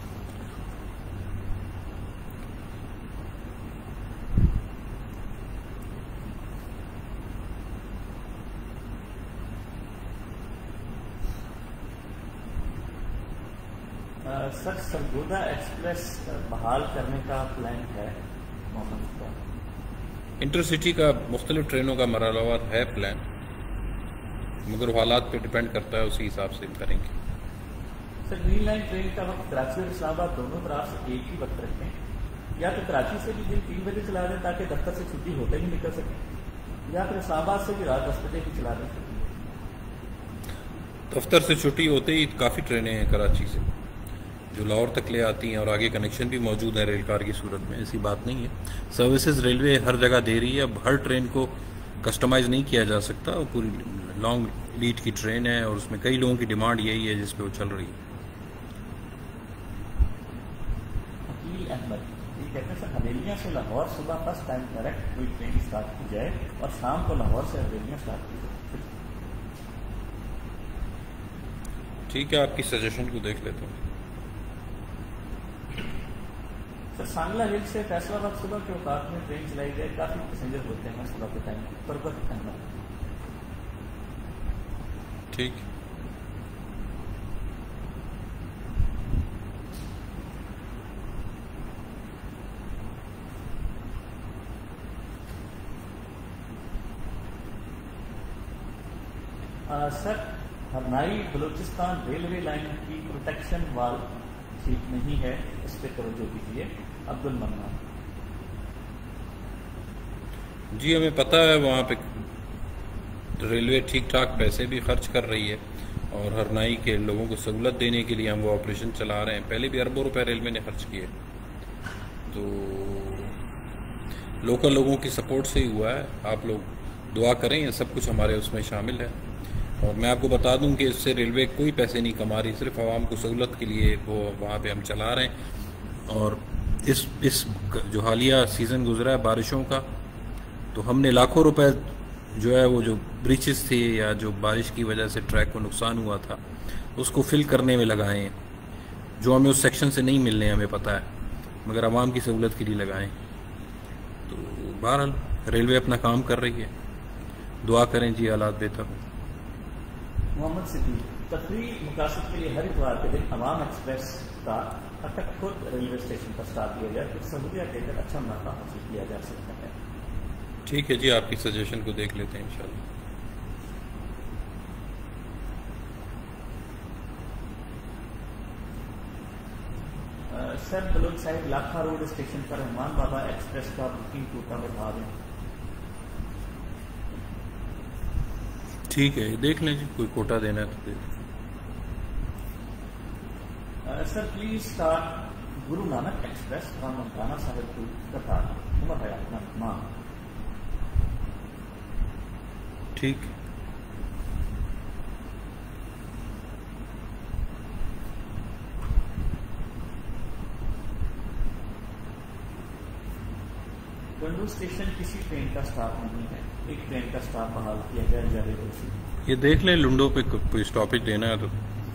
سر سرگودا ایکسپریس بحال کرنے کا پلان ہے محمد کا. انٹرسٹی کا مختلف ٹرینوں کا مرحلہ ہے پلان، مگر حالات پہ ڈیپینڈ کرتا ہے، اسی حساب سے کریں گے. سر گرین لائن ٹرین کا وقت کراچی اور اسلام آباد دونوں طرف سے ایک ہی وقت رکھیں، یا تو کراچی سے بھی دن 3 بجے چلا دیں تاکہ دفتر سے چھٹی ہوتے ہی نکل سکیں، یا پھر اسلام آباد سے بھی رات 10 بجے بھی چلا دیں. دفتر سے چھٹی ہوتے ہی کافی ٹرینیں ہیں کراچی سے جو لاہور تک لے آتی ہیں، اور آگے کنیکشن بھی موجود ہے ریل کار کی صورت میں. ایسی بات نہیں ہے، سروسز ریلوے ہر جگہ دے رہی ہے. اب ہر ٹرین کو کسٹمائز نہیں کیا جا سکتا، وہ پوری لانگ لیڈ کی ٹرین ہے اور اس میں کئی لوگوں کی ڈیمانڈ یہی ہے جس پہ وہ چل رہی ہے. حکیل احمد یہ کہتے ہیں سر حویلیاں سے لاہور صبح فرسٹ ٹائم ڈائریکٹ کوئی ٹرین اسٹارٹ کی جائے اور شام کو لاہور سے حویلیاں اسٹارٹ کی جائے. ٹھیک ہے، آپ کی سجیشن کو دیکھ لیتا ہوں. سر سانگلہ ہل سے فیصلہ آباد صبح کے اوقات میں ٹرین چلائی جائے، کافی پیسنجر ہوتے ہیں صبح کے ٹائم. پربت احمد ٹھیک. Sir Harnai Balochistan railway line کی پروٹیکشن وال ٹھیک نہیں ہے، اس پہ توجہ دیجیے. عبد المنان جی ہمیں پتہ ہے وہاں پہ ریلوے ٹھیک ٹھاک پیسے بھی خرچ کر رہی ہے، اور ہرنائی کے لوگوں کو سہولت دینے کے لیے ہم وہ آپریشن چلا رہے ہیں. پہلے بھی اربوں روپے ریلوے نے خرچ کیے، تو لوکل لوگوں کی سپورٹ سے ہی ہوا ہے. آپ لوگ دعا کریں، یہ سب کچھ ہمارے اس میں شامل ہے. اور میں آپ کو بتا دوں کہ اس سے ریلوے کوئی پیسے نہیں کما رہی، صرف عوام کو سہولت کے لیے وہ وہاں پہ ہم چلا رہے ہیں. اور اس جو حالیہ سیزن گزرا ہے بارشوں کا، تو ہم نے لاکھوں روپے جو ہے وہ جو بریچز تھی یا جو بارش کی وجہ سے ٹریک کو نقصان ہوا تھا اس کو فل کرنے میں لگائے ہیں، جو ہمیں اس سیکشن سے نہیں ملنے ہمیں پتہ ہے، مگر عوام کی سہولت کے لیے لگائیں. تو بہرحال ریلوے اپنا کام کر رہی ہے، دعا کریں جی حالات بہتر ہوں. محمد صدیق تفریح مقاصد کے لیے ہر اتوار کے دن عوام ایکسپریس کا اٹک خود ریلوے اسٹیشن پر اسٹاپ کیا جائے تو سہولیات دے کر اچھا منافع حاصل کیا جا سکتا ہے. ٹھیک ہے جی، آپ کی سجیشن کو دیکھ لیتے ہیں انشاءاللہ. سر بلوچ صاحب لاکھا روڈ اسٹیشن پر رحمان بابا ایکسپریس کا بکنگ کوٹا بڑھا دیں. ٹھیک ہے دیکھ لیں جی کوئی کوٹا دینا ہے تو دے دیں. Sir please start Guru Nanak express from Nankana Sahib to Katara. Umar Hayat ماں. ٹھیک. کنڈو اسٹیشن کسی ٹرین کا اسٹاپ نہیں ہے. ایک ٹرین کا اسٹاپ بحال کیا گیا جاوید روسی. یہ دیکھ لیں لنڈو پہ کوئی اسٹاپیج دینا ہے تو.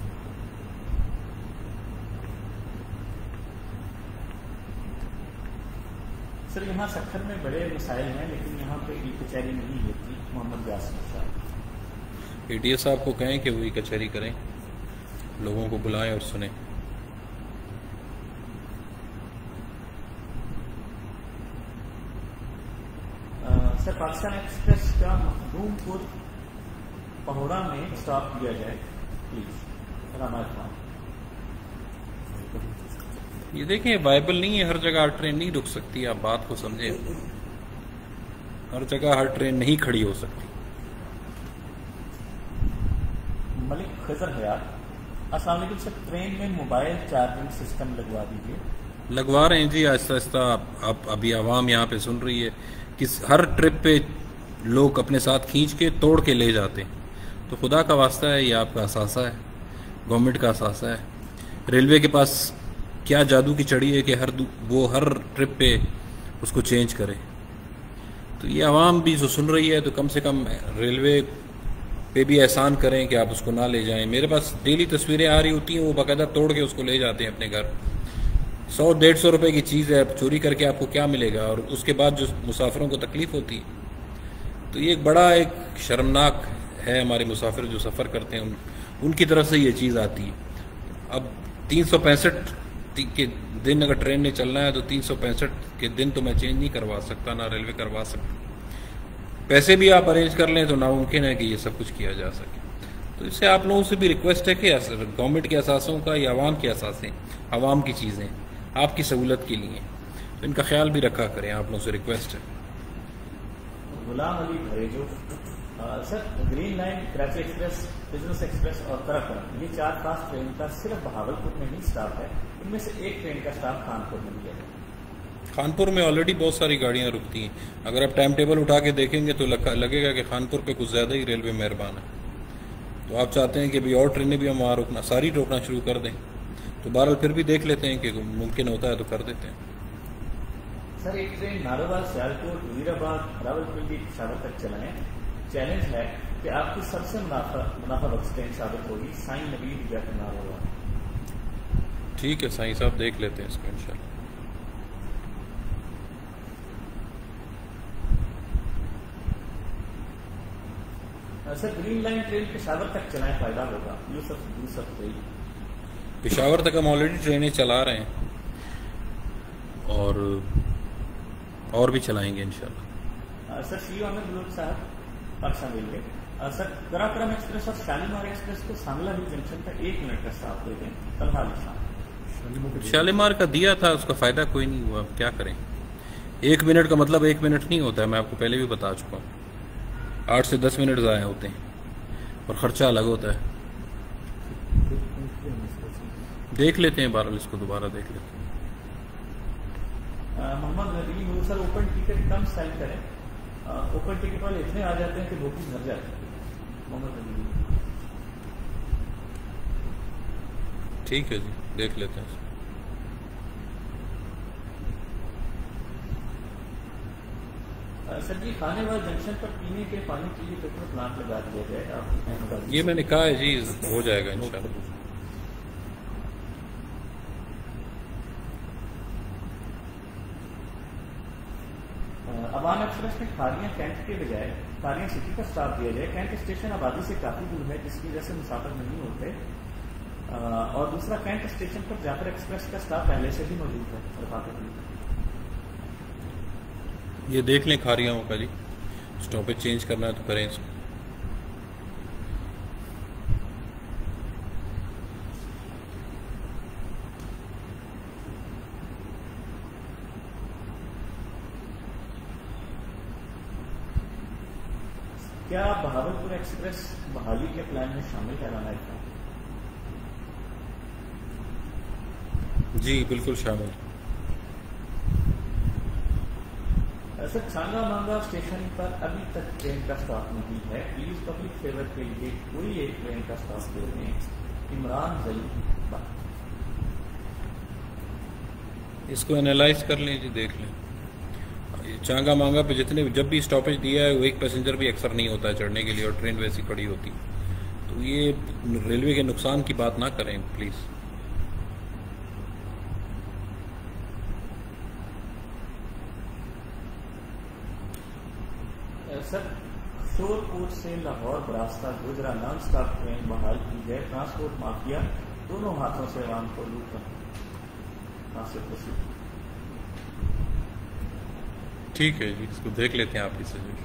سر یہاں سکھر میں بڑے مسائل ہیں لیکن یہاں پہ ای کچہری نہیں ہوتی. محمد یاسر صاحب. اے ڈی ایس صاحب کو کہیں کہ وہی کچہری کریں, لوگوں کو بلائیں اور سنیں. سر پاکستان ایکسپریس کا مخدوم پور پہوڑا میں اسٹاپ کیا جائے پلیز. راما خان. یہ دیکھیں وائبل نہیں ہے, ہر جگہ ہر ٹرین نہیں رک سکتی. آپ بات کو سمجھیں, ہر جگہ ہر ٹرین نہیں کھڑی ہو سکتی. ملک خضر حیات. السلام علیکم سر, ٹرین میں موبائل چارجنگ سسٹم لگوا دیجیے. لگوا رہے ہیں جی آہستہ آہستہ. ابھی عوام یہاں پہ سن رہی ہے کہ ہر ٹرپ پہ لوگ اپنے ساتھ کھینچ کے توڑ کے لے جاتے ہیں. تو خدا کا واسطہ ہے, یہ آپ کا اثاثہ ہے, گورنمنٹ کا اثاثہ ہے. ریلوے کے پاس کیا جادو کی چڑی ہے کہ وہ ہر ٹرپ پہ اس کو چینج کرے. تو یہ عوام بھی جو سن رہی ہے تو کم سے کم ریلوے پہ بھی احسان کریں کہ آپ اس کو نہ لے جائیں. میرے پاس ڈیلی تصویریں آ رہی ہوتی ہیں, وہ باقاعدہ توڑ کے اس کو لے جاتے ہیں اپنے گھر. 100-150 روپے کی چیز ہے, چوری کر کے آپ کو کیا ملے گا, اور اس کے بعد جو مسافروں کو تکلیف ہوتی ہے. تو یہ ایک بڑا ایک شرمناک ہے. ہمارے مسافر جو سفر کرتے ہیں ان کی طرف سے یہ چیز آتی ہے. اب 365 کے دن اگر ٹرین نے چلنا ہے تو 365 کے دن تو میں چینج نہیں کروا سکتا, نہ ریلوے کروا سکتا. پیسے بھی آپ ارینج کر لیں تو ناممکن ہے کہ یہ سب کچھ کیا جا سکے. تو اس سے آپ لوگوں سے بھی ریکویسٹ ہے کہ گورنمنٹ کے اثاثوں کا یا عوام کے اثاثے, عوام کی چیزیں آپ کی سہولت کے لیے, تو ان کا خیال بھی رکھا کریں. آپ لوگوں سے ریکویسٹ ہے. Ghulam Ali Bhurejo. Sir green line, Karachi express, business express اور کراکرم, یہ 4 فاسٹ ٹرین کا صرف بہاولپور میں ہی اسٹاپ ہے. ان میں سے ایک ٹرین کا اسٹاپ کانپور میں دیا ہے. خانپور میں آلریڈی بہت ساری گاڑیاں رکتی ہیں. اگر آپ ٹائم ٹیبل اٹھا کے دیکھیں گے تو لگے گا کہ خانپور پہ کچھ زیادہ ہی ریلوے مہربان ہے. تو آپ چاہتے ہیں کہ بھی اور ٹرینیں بھی ہم وہاں روکنا, ساری روکنا شروع کر دیں. تو بہرحال پھر بھی دیکھ لیتے ہیں کہ ممکن ہوتا ہے تو کر دیتے ہیں. سر ایک ٹرین ناروال, سیالکوٹ, وزیر آباد, راولپنڈی, پشاور تک چلائیں. چیلنج ہے کہ آپ کی سب سے منافع بخش ٹرین ثابت ہوگی. سائیں نبیل جیکر ناروال. ٹھیک ہے سائیں صاحب, دیکھ لیتے ہیں اس کو انشاءاللہ. Sir green line train Peshawar تک چلائیں, فائدہ ہوگا. یوسف پشاور تک ہم آلریڈی ٹرینیں چلا رہے ہیں اور بھی چلائیں گے انشاءاللہ. سر سی احمد بلوچ صاحب, Pakistan railway. Sir Karakoram express اور شالیمار ایکسپریس کو سانگلا ہل جنکشن پر 1 منٹ کا اسٹاپ دے دیں. طلحہ علی شان. شالیمار کا دیا تھا, اس کا فائدہ کوئی نہیں ہوا. کیا کریں, 1 منٹ کا مطلب 1 منٹ نہیں ہوتا ہے. میں آپ کو پہلے بھی بتا چکا ہوں. 8 سے 10 منٹ ضائع ہوتے ہیں اور خرچہ الگ ہوتا ہے. دیکھ لیتے ہیں بہرحال, اس کو دوبارہ دیکھ لیتے ہیں. Mohammad Nabi sir open ticket کم سیل کریں. اوپن ٹکٹ والے اتنے آ جاتے ہیں کہ بکنگ بھر جاتی ہے. محمد نبی. ٹھیک ہے جی, دیکھ لیتے ہیں. سر جی خانے والا جنکشن پر پینے کے پانی کے لیے ٹریٹمنٹ پلانٹ لگا دیا جائے. یہ میں نے کہا ہے جی, ہو جائے گا انشاءاللہ. عوام ایکسپریس میں کھاریاں کینٹ کے بجائے کھاریاں سٹی کا اسٹاپ دیا جائے. کینٹ اسٹیشن آبادی سے کافی دور ہے جس کی وجہ سے مسافر نہیں ہوتے. اور دوسرا کینٹ اسٹیشن پر جعفر ایکسپریس کا اسٹاپ پہلے سے بھی موجود ہے. یہ دیکھ لیں کھاریاں کا جی, اسٹاپیج چینج کرنا ہے تو کریں اس کو. کیا بہاولپور ایکسپریس بحالی کے پلان میں شامل کرانا ہے؟ جی بالکل شامل. سر چانگا مانگا اسٹیشن پر ابھی تک ٹرین کا اسٹاپ نہیں ہے. پلیز پبلک فیور کے لیے کوئی ایک ٹرین کا اسٹاپ دے دیں. عمران ضلع. اس کو انالائز کر لیں جی، دیکھ لیں. چانگا مانگا پہ جتنے جب بھی اسٹاپیج دیا ہے وہ ایک پیسنجر بھی اکثر نہیں ہوتا ہے چڑھنے کے لیے، اور ٹرین ویسی کھڑی ہوتی. تو یہ ریلوے کے نقصان کی بات نہ کریں پلیز. سر شور کوٹ سے لاہور براستہ گجرا نان اسٹاپ ٹرین بحال کی ہے. ٹرانسپورٹ مافیا دونوں ہاتھوں سے عوام کو لوٹ رہا ہے. ٹھیک ہے جی، اس کو دیکھ لیتے ہیں آپ کی سجیشن.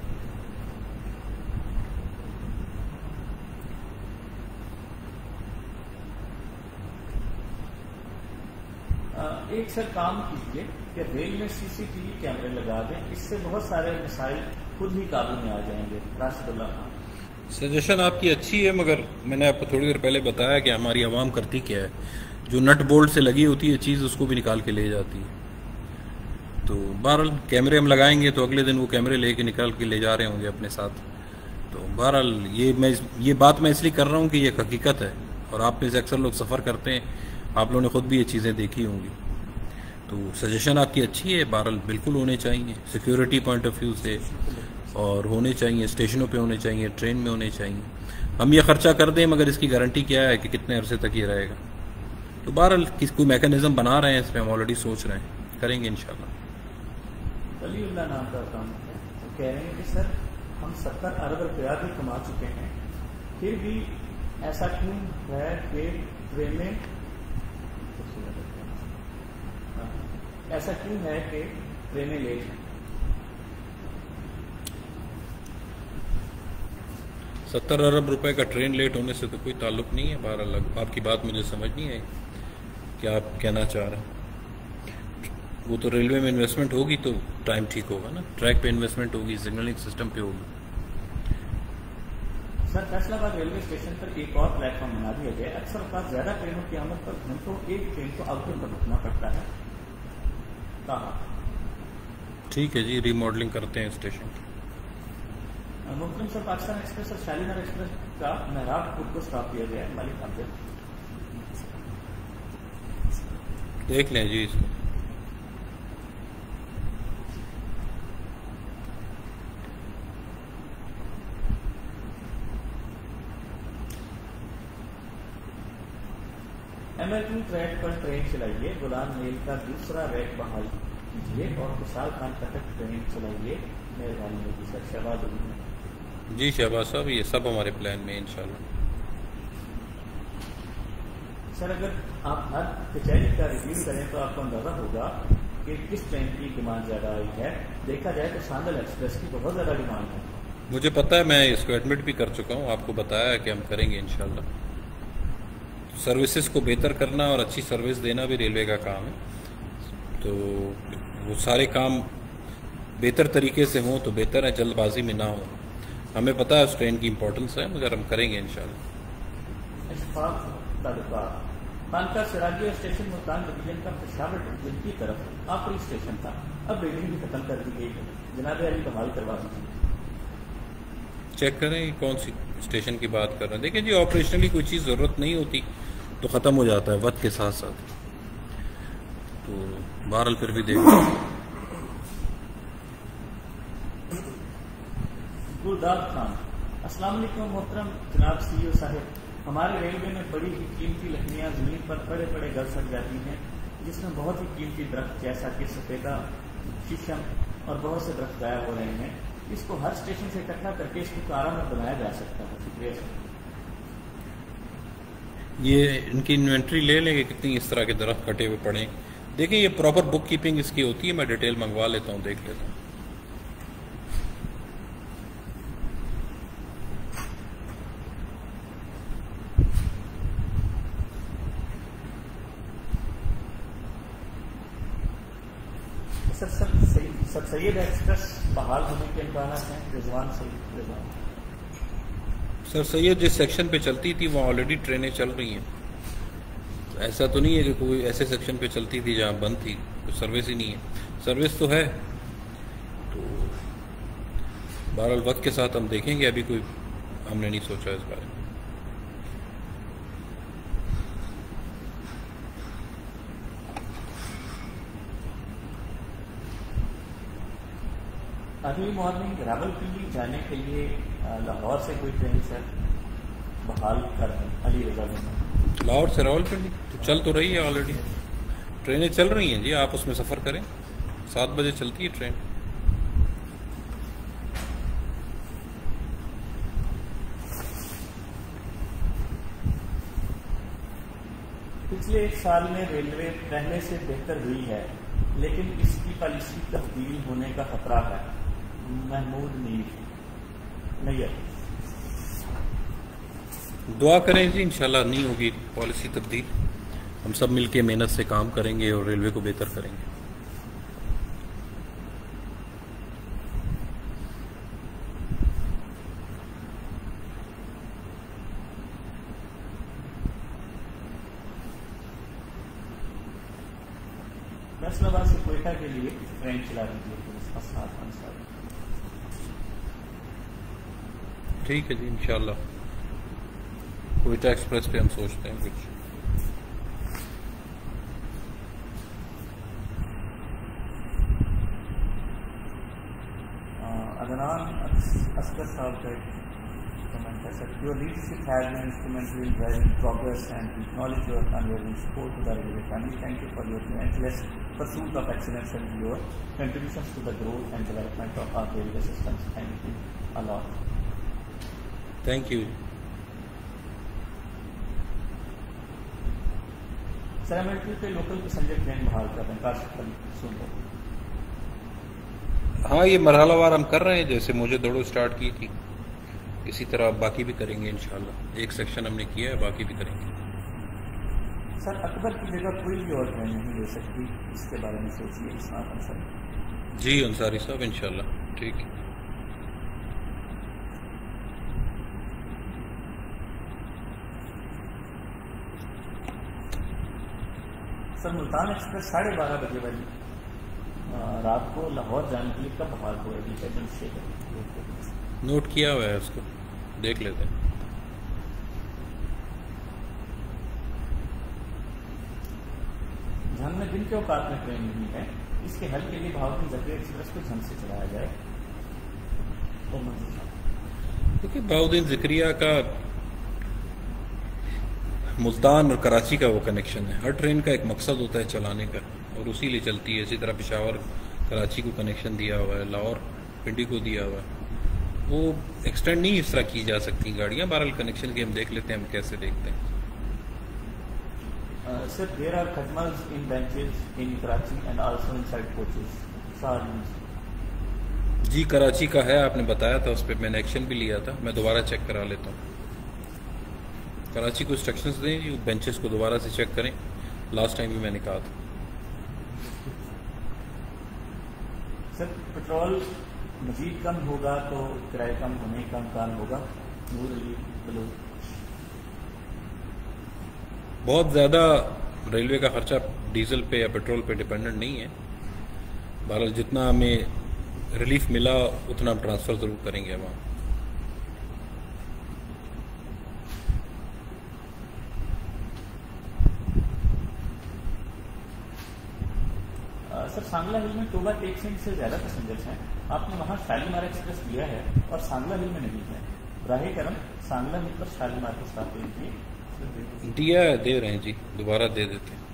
ایک سر کام کیجیے کہ ریل میں سی سی ٹی وی کیمرے لگا دیں. اس سے بہت سارے مسائل خود ہی قابو میں آ جائیں گے. راشد اللہ خان. سجیشن آپ کی اچھی ہے، مگر میں نے آپ کو تھوڑی دیر پہلے بتایا کہ ہماری عوام کرتی کیا ہے. جو نٹ بولٹ سے لگی ہوتی ہے چیز، اس کو بھی نکال کے لے جاتی ہے. تو بہرحال کیمرے ہم لگائیں گے تو اگلے دن وہ کیمرے لے کے نکال کے لے جا رہے ہوں گے اپنے ساتھ. تو بہرحال یہ بات میں اس لیے کر رہا ہوں کہ یہ حقیقت ہے، اور آپ میں سے اکثر لوگ سفر کرتے ہیں، آپ لوگوں نے خود بھی یہ چیزیں دیکھی ہوں گی. تو سجیشن آپ کی اچھی ہے، بہرحال بالکل ہونے چاہیے سیکیورٹی پوائنٹ آف ویو سے، اور ہونے چاہیے اسٹیشنوں پہ ہونے چاہیے، ٹرین میں ہونے چاہیے. ہم یہ خرچہ کر دیں مگر اس کی گارنٹی کیا ہے کہ کتنے عرصے تک یہ رہے گا. تو بہرحال کوئی میکانزم بنا رہے ہیں، اس پہ ہم آلریڈی سوچ رہے ہیں، کریں گے انشاءاللہ. ولی اللہ نام کا کام ہے. وہ کہہ رہے ہیں کہ سر ہم 70 ارب روپیہ بھی کما چکے ہیں، پھر بھی ایسا کیوں ہے کہ ٹرینیں لیٹ ہیں؟ 70 ارب روپے کا ٹرین لیٹ ہونے سے تو کوئی تعلق نہیں ہے. بہرحال آپ کی بات مجھے سمجھ نہیں آئی کہ آپ کہنا چاہ رہے ہیں. وہ تو ریلوے میں انویسٹمنٹ ہوگی تو ٹائم ٹھیک ہوگا نا. ٹریک پہ انویسٹمنٹ ہوگی، سگنلنگ سسٹم پہ ہوگی. سر فیصلہ آباد ریلوے اسٹیشن پر ایک اور پلیٹ فارم بنا دیا گیا. اکثر اوقات زیادہ ٹرینوں کی آمد پر گھنٹوں ایک ٹرین کو آؤٹ پر رکنا پڑتا ہے. کہاں ٹھیک ہے جی، ری ماڈلنگ کرتے ہیں اسٹیشن کی. محترم سر پاکستان ایکسپریس اور شالیمار ایکسپریس کا محراب پور کو اسٹاپ کیا گیا ہے. مالک آپ دیکھ لیں جی اس کو. امریکن ٹریک پر ٹرین چلائیے. غلام میل کا دوسرا ریک بحال کیجیے اور خوشحال خان تک ٹرین چلائیے. مہربانی ہوگی سر. شہباز علی. جی شہباز صاحب، یہ سب ہمارے پلان میں انشاءاللہ. سر اگر آپ ہر کچہری کا ریویو کریں تو آپ کو اندازہ ہوگا کہ کس ٹرین کی ڈیمانڈ زیادہ آئی ہے. دیکھا جائے تو ساندل ایکسپریس کی بہت زیادہ ڈیمانڈ ہے. مجھے پتا ہے، میں اس کو ایڈمٹ بھی کر چکا ہوں، آپ کو بتایا ہے کہ ہم کریں گے انشاءاللہ. سروسز کو بہتر کرنا اور اچھی سروس دینا بھی ریلوے کا کام ہے. تو وہ سارے کام بہتر طریقے سے ہوں تو بہتر ہے، جلد بازی میں نہ ہو. ہمیں پتہ ہے اس ٹرین کی امپورٹنس ہے، مگر ہم کریں گے انشاءاللہ. اشفاق تعلقات. بانکا سراجیہ اسٹیشن ملتان ڈویژن کا پشاور ڈویژن کی طرف آخری اسٹیشن تھا. اب ریڈنگ بھی ختم کر دی گئی ہے. جناب علی بحال کروا دیجیے. چیک کریں کون سی اسٹیشن کی بات کر رہے ہیں. دیکھیں جی، آپریشنلی کوئی چیز ضرورت نہیں ہوتی تو ختم ہو جاتا ہے وقت کے ساتھ ساتھ. تو بہرحال پھر بھی دیکھیں. گلداد خان. السلام علیکم محترم جناب سی او صاحب. ہمارے ریلوے میں بڑی ہی قیمتی لکڑیاں زمین پر بڑے بڑے گل سک جاتی ہیں، جس میں بہت ہی قیمتی درخت جیسا کہ سفیدہ، شیشم اور بہت سے درخت ضائع ہو رہے ہیں. اس کو ہر اسٹیشن سے اکٹھا کر کے اس کو کارآمد بنایا جا سکتا ہے. شکریہ سر. یہ ان کی انوینٹری لے لیں کہ کتنی اس طرح کے درخت کٹے ہوئے پڑے. دیکھیں یہ پراپر بک کیپنگ اس کی ہوتی ہے. میں ڈیٹیل منگوا لیتا ہوں، دیکھ لیتا ہوں. سر سر سید ایکسپریس بحال ہونے کے امکانات ہیں؟ رضوان سر سید جس سیکشن پہ چلتی تھی وہاں آلریڈی ٹرینیں چل رہی ہیں، ایسا تو نہیں ہے کہ کوئی ایسے سیکشن پہ چلتی تھی جہاں بند تھی، کوئی سروس ہی نہیں ہے، سروس تو ہے. تو بہرحال وقت کے ساتھ ہم دیکھیں گے، ابھی کوئی ہم نے نہیں سوچا اس بارے میں. ارلی مارننگ راولپنڈی جانے کے لیے لاہور سے کوئی ٹرین سر بحال کر دیں علی رضا میں؟ لاہور سے راولپنڈی تو چل تو رہی ہے، آلریڈی ٹرینیں چل رہی ہیں جی، آپ اس میں سفر کریں، 7 بجے چلتی ہے ٹرین. پچھلے 1 سال میں ریلوے پہلے سے بہتر ہوئی ہے، لیکن اس کی پالیسی تبدیل ہونے کا خطرہ ہے. محمود نیئر. دعا کریں جی، انشاءاللہ نہیں ہوگی پالیسی تبدیل، ہم سب مل کے محنت سے کام کریں گے اور ریلوے کو بہتر کریں گے. فیصل آباد سے کوئٹہ کے لیے ٹرین چلا دیجیے. ٹھیک ہے جی، انشاءاللہ کوئٹہ ایکسپریس پہ ہم سوچتے ہیں کچھ. عدنان اصغر صاحب کا کمنٹ ہے sir. Your leadership has been instrumental in driving progress and acknowledge your unwavering support to the railway family. Thank you for your relentless pursuit of excellence and your contributions to the growth and development of our railway systems. Thank you a lot. Thank you. Sir ایملٹری پہ local passenger train بحال کر رہے ہیں، کاشف علی سن رہے. ہاں یہ مرحلہ وار ہم کر رہے ہیں، جیسے مجھے دوڑو سٹارٹ کی تھی اسی طرح باقی بھی کریں گے انشاءاللہ. ایک سیکشن ہم نے کیا ہے، باقی بھی کریں گے. سر اکبر کی جگہ کوئی بھی اور ٹرین نہیں لے سکتی، اس کے بارے میں سوچیے اسلام انصاری. جی انصاری صاحب انشاءاللہ ٹھیک ہے. سر ملتان ایکسپریس 12:30 بجے والی رات کو لاہور جانے کے لیے کب بحال ہوئے گی؟ نوٹ کیا ہوا ہے، اس کو دیکھ لیتے ہیں. جھنگ میں دن کے اوقات میں ٹرین نہیں ہے، اس کے حل کے لیے بہاولپور ذکری ایکسپریس کو جھنگ سے چلایا جائے. دیکھیے بہاؤدین ذکریہ کا ملتان اور کراچی کا وہ کنیکشن ہے، ہر ٹرین کا ایک مقصد ہوتا ہے چلانے کا اور اسی لیے چلتی ہے. اسی طرح پشاور کراچی کو کنیکشن دیا ہوا ہے، لاہور پنڈی کو دیا ہوا ہے، وہ ایکسٹینڈ نہیں اس طرح کی جا سکتی گاڑیاں. بہرحال کنیکشن کی ہم دیکھ لیتے ہیں، ہم کیسے دیکھتے ہیں. Sir, there are khadmas in benches in Karachi and also inside coaches. جی کراچی کا ہے، آپ نے بتایا تھا، اس پہ میں نے ایکشن بھی لیا تھا. میں دوبارہ چیک کرا لیتا ہوں. کراچی کو انسٹرکشنز دیں جی، بینچز کو دوبارہ سے چیک کریں. لاسٹ ٹائم بھی میں نے کہا تھا. سر پیٹرول مزید کم ہوگا تو کرایہ کم ہونے کا امکان ہوگا؟ نور علی بلوچ. بہت زیادہ ریلوے کا خرچہ ڈیزل پہ یا پیٹرول پہ ڈپینڈنٹ نہیں ہے. بہرحال جتنا ہمیں ریلیف ملا اتنا ہم ٹرانسفر ضرور کریں گے وہاں. سر سانگلا ہل میں ٹوبا ٹیک سنگھ سے زیادہ پیسنجرس ہیں، آپ نے وہاں شالیمار ایکسپریس دیا ہے اور سانگلا ہل میں نہیں ہے. براہ کرم سانگلا ہل پر شالیمار کو ساتھ دیجیے. دیا ہے، دے رہے ہیں جی، دوبارہ دے دیتے ہیں.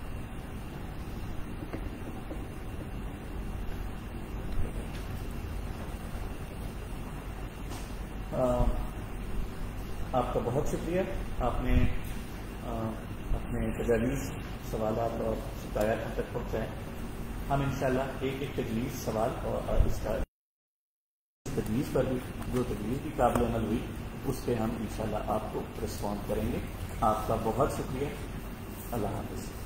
آپ کا بہت شکریہ، آپ نے اپنے تجاویز، سوالات اور شکایات ہم تک پہنچائیں. ہم انشاءاللہ ایک ایک تجویز، سوال اور اس کا تجویز پر بھی جو تجویز بھی قابل عمل ہوئی اس پہ ہم انشاءاللہ آپ کو رسپونڈ کریں گے. آپ کا بہت شکریہ. اللہ حافظ.